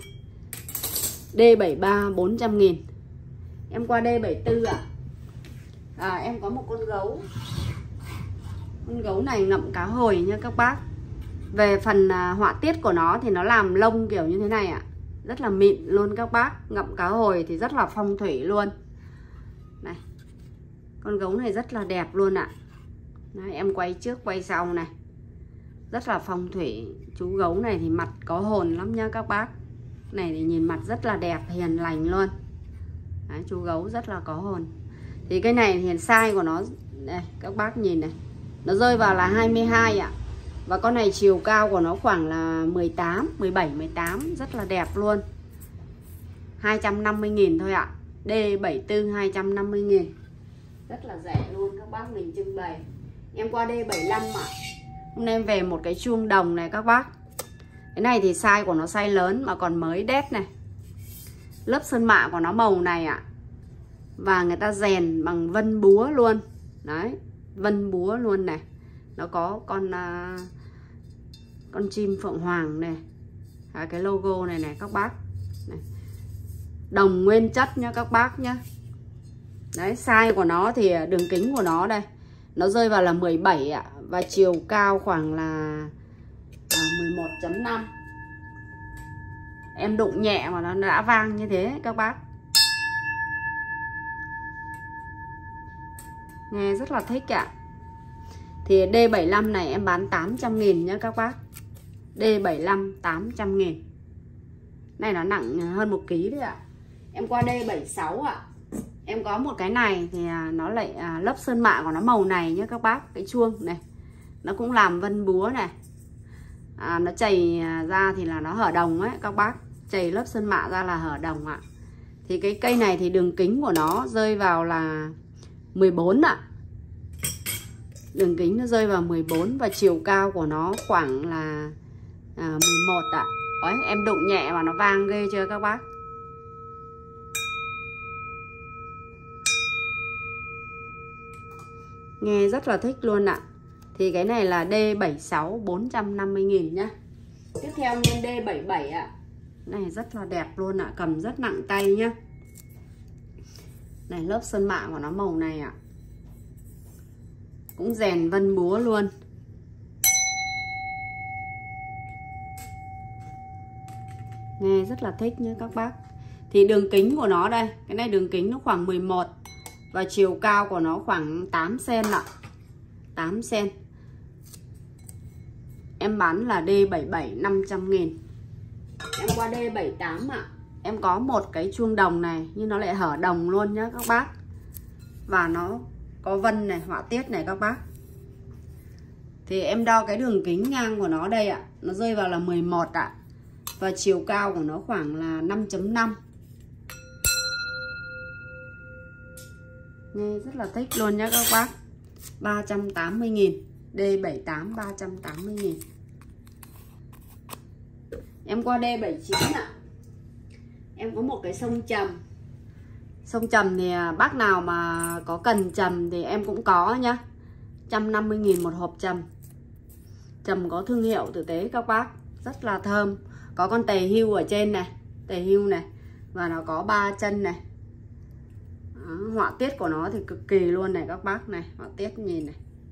D73 400.000. Em qua D74 ạ. Em có một con gấu. Con gấu này ngậm cá hồi nha các bác. Về phần họa tiết của nó thì nó làm lông kiểu như thế này ạ. Rất là mịn luôn các bác. Ngậm cá hồi thì rất là phong thủy luôn. Này. Con gấu này rất là đẹp luôn ạ. Đấy, em quay trước quay sau này. Rất là phong thủy. Chú gấu này thì mặt có hồn lắm nha các bác. Này thì nhìn mặt rất là đẹp, hiền lành luôn. Đấy, chú gấu rất là có hồn. Thì cái này thì size của nó đây, các bác nhìn này. Nó rơi vào là 22 ạ. Và con này chiều cao của nó khoảng là 17, 18. Rất là đẹp luôn. 250.000 thôi ạ. D74 250.000. Rất là rẻ luôn các bác, mình trưng bày. Em qua D75 ạ. Hôm nay em về một cái chuông đồng này các bác. Cái này thì size của nó size lớn mà còn mới đét này. Lớp sơn mạ của nó màu này ạ. Và người ta rèn bằng vân búa luôn. Đấy, vân búa luôn này. Nó có con chim phượng hoàng này. Cái logo này này các bác này. Đồng nguyên chất nha các bác nhá. Đấy, size của nó thì đường kính của nó đây. Nó rơi vào là 17 ạ. Và chiều cao khoảng là 11.5. Em đụng nhẹ mà nó đã vang như thế các bác. Nghe rất là thích ạ. Thì D75 này em bán 800.000 nhá các bác. D75 800.000. Này nó nặng hơn 1 kg đấy ạ. Em qua D76 ạ. Em có một cái này thì nó lại lớp sơn mạ của nó màu này nhá các bác. Cái chuông này nó cũng làm vân búa này. Nó chày ra thì là nó hở đồng ấy các bác. Chày lớp sơn mạ ra là hở đồng ạ. Thì cái cây này thì đường kính của nó rơi vào là 14 ạ. Đường kính nó rơi vào 14. Và chiều cao của nó khoảng là 11 ạ. Đấy, em đụng nhẹ mà nó vang ghê chưa các bác. Nghe rất là thích luôn ạ. Thì cái này là D76 450.000 nhá. Tiếp theo lên D77 ạ. Này rất là đẹp luôn ạ. Cầm rất nặng tay nhá. Này lớp sơn mạ của nó màu này ạ. Cũng rèn vân búa luôn. Nghe rất là thích nhá các bác. Thì đường kính của nó đây. Cái này đường kính nó khoảng 11. Và chiều cao của nó khoảng 8 cm ạ. 8 cm. Em bán là D77 500.000. Em qua D78 ạ. Em có một cái chuông đồng này. Nhưng nó lại hở đồng luôn nhá các bác. Và nó có vân này, họa tiết này các bác. Thì em đo cái đường kính ngang của nó đây ạ, nó rơi vào là 11 ạ. Và chiều cao của nó khoảng là 5.5. Nghe rất là thích luôn nhá các bác. 380.000. D78 380.000. Em qua D79 ạ. Em có một cái sông trầm. Sông trầm thì bác nào mà có cần trầm thì em cũng có nhá. 150.000 một hộp trầm. Trầm có thương hiệu tử tế các bác, rất là thơm. Có con tề hưu ở trên này, tề hưu này, và nó có 3 chân này. Đó, họa tiết của nó thì cực kỳ luôn này các bác này, họa tiết nhìn này.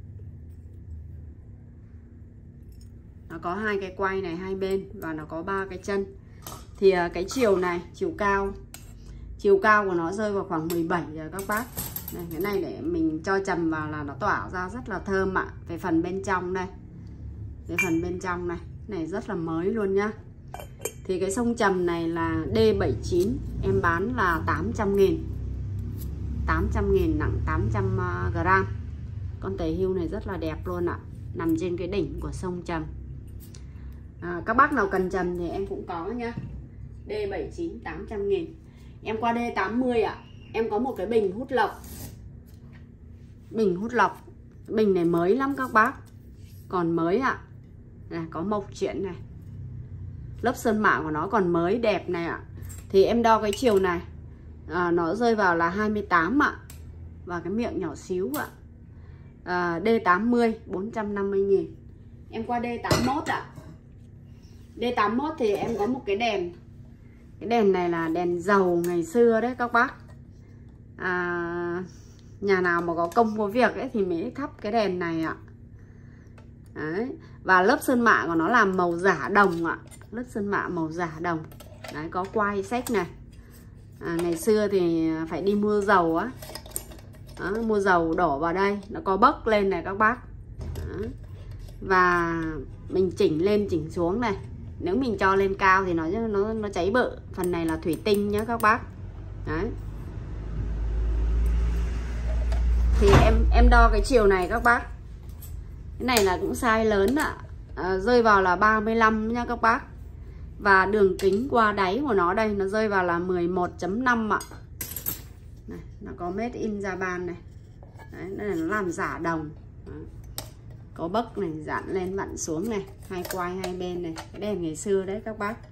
Nó có 2 cái quay này hai bên và nó có 3 cái chân. Thì cái chiều này, chiều cao của nó rơi vào khoảng 17 rồi các bác. Này, cái này để mình cho trầm vào là nó tỏa ra rất là thơm ạ. Về phần bên trong đây, cái phần bên trong này rất là mới luôn nhá. Thì cái sông trầm này là D79, em bán là 800.000. 800.000, nặng 800g. Con tề hưu này rất là đẹp luôn ạ, nằm trên cái đỉnh của sông trầm. Các bác nào cần trầm thì em cũng có nhá. D79 800.000. Em qua D80 ạ. Em có một cái bình hút lọc. Bình hút lọc. Bình này mới lắm các bác, còn mới ạ. Này, có mộc chuyện này, lớp sơn mạ của nó còn mới đẹp này ạ. Thì em đo cái chiều này, nó rơi vào là 28 ạ. Và cái miệng nhỏ xíu ạ. D80 450.000. Em qua D81 ạ. D81 thì em có một cái đèn. Cái đèn này là đèn dầu ngày xưa đấy các bác. Nhà nào mà có công có việc ấy thì mới thắp cái đèn này ạ. Đấy. Và lớp sơn mạ của nó làm màu giả đồng ạ. Lớp sơn mạ màu giả đồng. Đấy, có quai sách này. Ngày xưa thì phải đi mua dầu á. Đó, mua dầu đổ vào đây, nó có bấc lên này các bác. Đó. Và mình chỉnh lên chỉnh xuống này. Nếu mình cho lên cao thì nó cháy bự. Phần này là thủy tinh nhé các bác. Đấy. Thì em đo cái chiều này các bác. Cái này là cũng size lớn ạ. Rơi vào là 35 nha các bác. Và đường kính qua đáy của nó đây, nó rơi vào là 11.5 ạ. Này, nó có made in Japan này. Đấy, đây là nó làm giả đồng. Đấy. Có bấc này, dặn lên vặn xuống này, hai quai hai bên này. Cái đèn ngày xưa đấy các bác.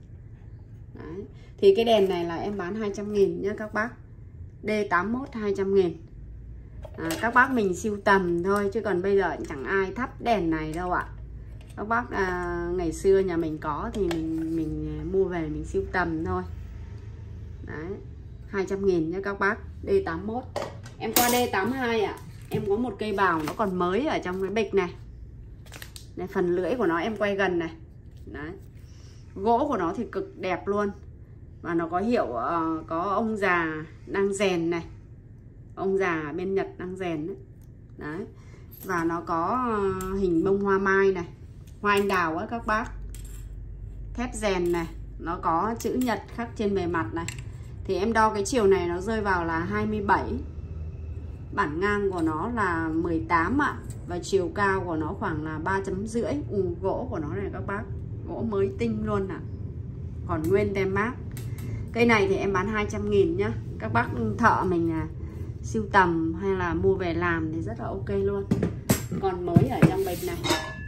Đấy. Thì cái đèn này là em bán 200.000 nhá các bác. D81 200.000. Các bác mình sưu tầm thôi, chứ còn bây giờ chẳng ai thắp đèn này đâu ạ. Các bác ngày xưa nhà mình có thì mình mua về mình sưu tầm thôi. Đấy, 200.000 nha các bác. D81. Em qua D82 ạ. Em có một cây bào nó còn mới ở trong cái bịch này. Đây, phần lưỡi của nó em quay gần này. Đấy. Gỗ của nó thì cực đẹp luôn. Và nó có hiệu có ông già đang rèn này. Ông già bên Nhật đang rèn đấy. Đấy. Và nó có hình bông hoa mai này, hoa anh đào á các bác. Thép rèn này, nó có chữ Nhật khắc trên bề mặt này. Thì em đo cái chiều này nó rơi vào là 27. Bản ngang của nó là 18 ạ. Và chiều cao của nó khoảng là 3,5. Gỗ của nó này các bác, gỗ mới tinh luôn ạ. Còn nguyên tem mác. Cây này thì em bán 200.000 nhá. Các bác thợ mình sưu tầm hay là mua về làm thì rất là ok luôn. Còn mới ở trong bịch này.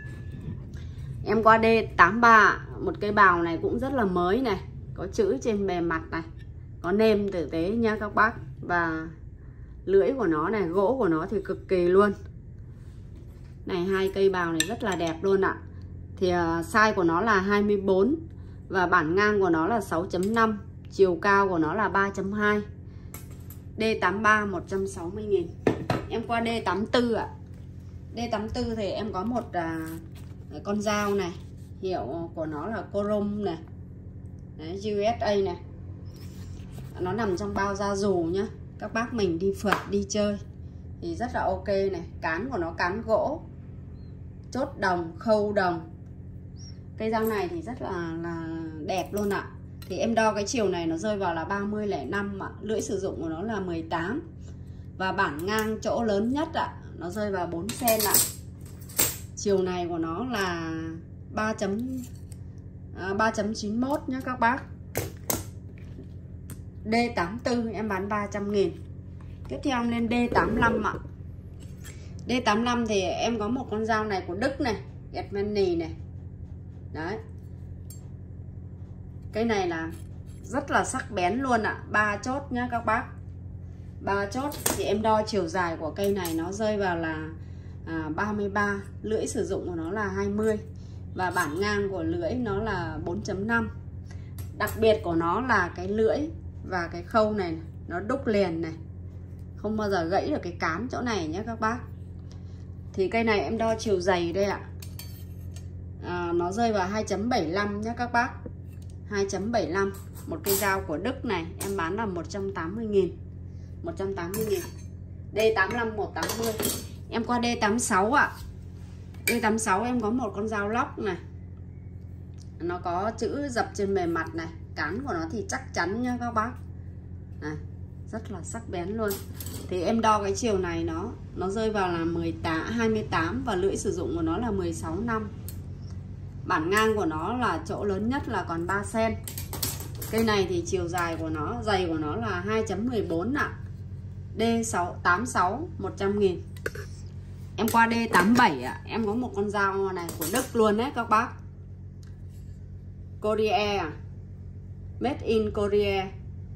Em qua D83. Một cây bào này cũng rất là mới này. Có chữ trên bề mặt này, có nêm tử tế nha các bác. Và lưỡi của nó này, gỗ của nó thì cực kỳ luôn. Này, hai cây bào này rất là đẹp luôn ạ. Thì size của nó là 24. Và bản ngang của nó là 6,5. Chiều cao của nó là 3,2. D83 160.000. Em qua D84 ạ. D84 thì em có một con dao này. Hiệu của nó là Corom này. Đấy, USA này. Nó nằm trong bao da dù nhá. Các bác mình đi phượt đi chơi thì rất là ok này. Cán của nó cán gỗ, chốt đồng, khâu đồng. Cây dao này thì rất là đẹp luôn ạ. Thì em đo cái chiều này nó rơi vào là 30,05 ạ. Lưỡi sử dụng của nó là 18. Và bản ngang chỗ lớn nhất ạ, nó rơi vào 4 cm ạ. Chiều này của nó là 3.91 nhé các bác. D84 em bán 300.000. Tiếp theo em lên D85 ạ. D85 thì em có một con dao này của Đức này, Germany này. Đấy. Cái này là rất là sắc bén luôn ạ. 3 chốt nhá các bác. 3 chốt thì em đo chiều dài của cây này nó rơi vào là 33, lưỡi sử dụng của nó là 20 và bản ngang của lưỡi nó là 4.5. Đặc biệt của nó là cái lưỡi và cái khâu này nó đúc liền này, không bao giờ gãy được cái cán chỗ này nhé các bác. Thì cây này em đo chiều dày đây ạ. Nó rơi vào 2.75 nhé các bác. 2.75. Một cây dao của Đức này em bán là 180.000. 180.000. D85 180. Em qua D86 ạ. D86 em có một con dao lóc này. Nó có chữ dập trên bề mặt này. Cán của nó thì chắc chắn nha các bác. Này, rất là sắc bén luôn. Thì em đo cái chiều này nó rơi vào là 28 và lưỡi sử dụng của nó là 16 năm. Bản ngang của nó là chỗ lớn nhất là còn 3 cm. Cây này thì chiều dài của nó, dày của nó là 2.14 ạ. D86 100.000. Em qua D87 ạ. Em có một con dao này của Đức luôn đấy các bác. Korea. Made in Korea.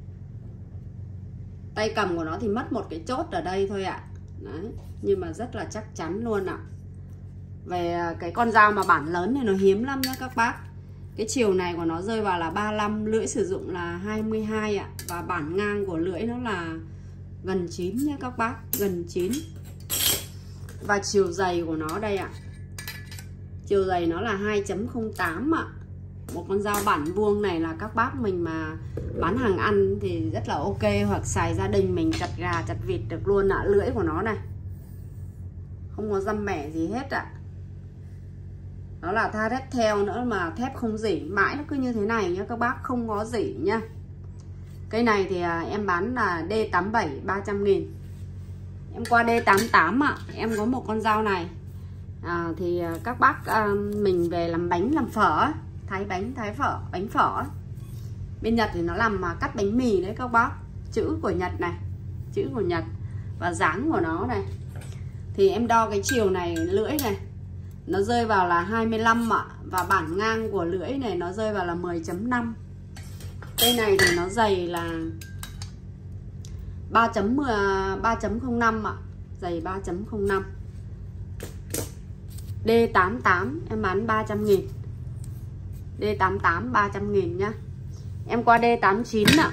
Tay cầm của nó thì mất một cái chốt ở đây thôi ạ. Đấy, nhưng mà rất là chắc chắn luôn ạ. Về cái con dao mà bản lớn này nó hiếm lắm nhá các bác. Cái chiều này của nó rơi vào là 35, lưỡi sử dụng là 22 ạ. Và bản ngang của lưỡi nó là gần 9 nhé các bác, gần 9. Và chiều dày của nó đây ạ. Chiều dày nó là 2.08 ạ. Một con dao bản vuông này là các bác mình mà bán hàng ăn thì rất là ok, hoặc xài gia đình mình chặt gà chặt vịt được luôn ạ. Lưỡi của nó này không có dăm mẻ gì hết ạ. Nó là tha thép theo nữa mà thép không rỉ, mãi nó cứ như thế này nhá các bác, không có rỉ nhá. Cây này thì em bán là D87 300.000. Em qua D88 ạ. Em có một con dao này thì các bác mình về làm bánh làm phở, thái bánh, thái phở, bánh phở. Bên Nhật thì nó làm cắt bánh mì đấy các bác. Chữ của Nhật này, chữ của Nhật và dáng của nó này. Thì em đo cái chiều này, lưỡi này nó rơi vào là 25 ạ. Và bản ngang của lưỡi này nó rơi vào là 10.5. Cây này thì nó dày là 3.05 ạ. Dày 3.05. D88 em bán 300.000. D88 300.000 nhá. Em qua D89 ạ.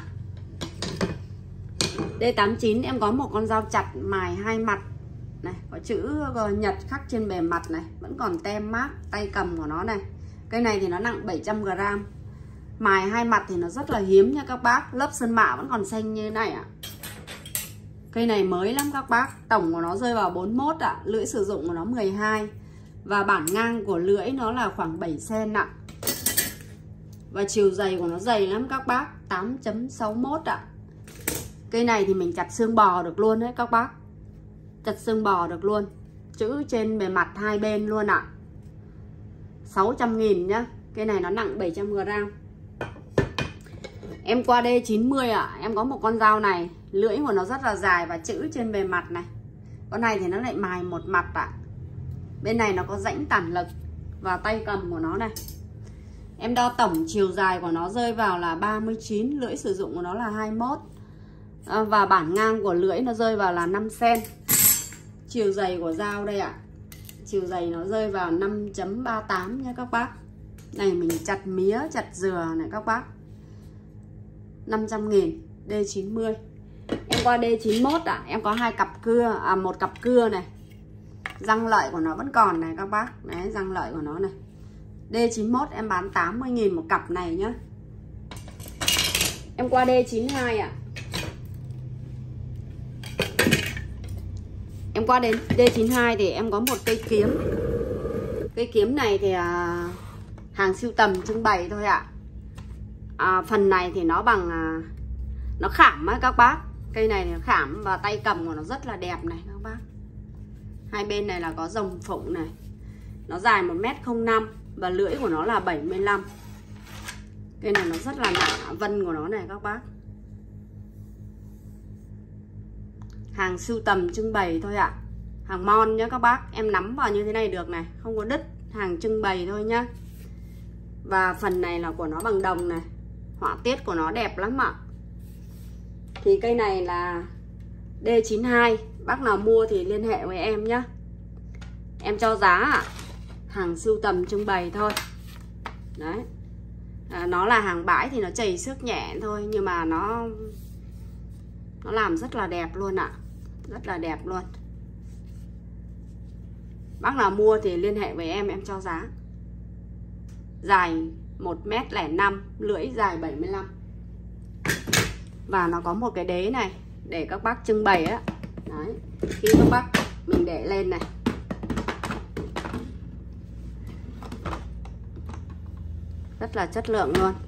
D89 em có một con dao chặt mài hai mặt này, có chữ Nhật khắc trên bề mặt này, vẫn còn tem mác tay cầm của nó này. Cây này thì nó nặng 700g. Mài hai mặt thì nó rất là hiếm nha các bác. Lớp sơn mạ vẫn còn xanh như thế này ạ. Cây này mới lắm các bác. Tổng của nó rơi vào 41 ạ. Lưỡi sử dụng của nó 12. Và bản ngang của lưỡi nó là khoảng 7 cm ạ. Và chiều dày của nó dày lắm các bác, 8.61 ạ. Cây này thì mình chặt xương bò được luôn đấy các bác. Chặt xương bò được luôn. Chữ trên bề mặt hai bên luôn ạ. 600.000 nhá. Cây này nó nặng 700g. Em qua D90 ạ. Em có một con dao này, lưỡi của nó rất là dài và chữ trên bề mặt này. Con này thì nó lại mài một mặt ạ. Bên này nó có rãnh tản lực và tay cầm của nó này. Em đo tổng chiều dài của nó rơi vào là 39, lưỡi sử dụng của nó là 21. Và bản ngang của lưỡi nó rơi vào là 5 cm. Chiều dày của dao đây ạ. Chiều dày nó rơi vào 5.38 nha các bác. Này mình chặt mía, chặt dừa này các bác. 500.000. D90. Em qua D91 ạ. Em có hai cặp cưa, một cặp cưa này. Răng lợi của nó vẫn còn này các bác. Đấy, răng lợi của nó này. D91 em bán 80.000 một cặp này nhá. Em qua D92 ạ. Em qua đến D92 thì em có một cây kiếm. Cây kiếm này thì hàng sưu tầm trưng bày thôi ạ. Phần này thì nó bằng nó khảm á các bác. Cây này thì nó khảm và tay cầm của nó rất là đẹp này các bác. Hai bên này là có rồng phụng này. Nó dài 1m05 và lưỡi của nó là 75. Cây này nó rất là nặng vân của nó này các bác. Hàng sưu tầm trưng bày thôi ạ. Hàng mon nhá các bác. Em nắm vào như thế này được này, không có đứt. Hàng trưng bày thôi nhá. Và phần này là của nó bằng đồng này. Họa tiết của nó đẹp lắm ạ. Thì cây này là D92. Bác nào mua thì liên hệ với em nhá. Em cho giá ạ. Hàng sưu tầm trưng bày thôi. Đấy. Nó là hàng bãi thì nó chảy xước nhẹ thôi. Nhưng mà nó làm rất là đẹp luôn ạ. Rất là đẹp luôn. Bác nào mua thì liên hệ với em cho giá. Dài 1m05, lưỡi dài 75. Và nó có một cái đế này để các bác trưng bày á. Đấy. Khi các bác mình để lên này, rất là chất lượng luôn.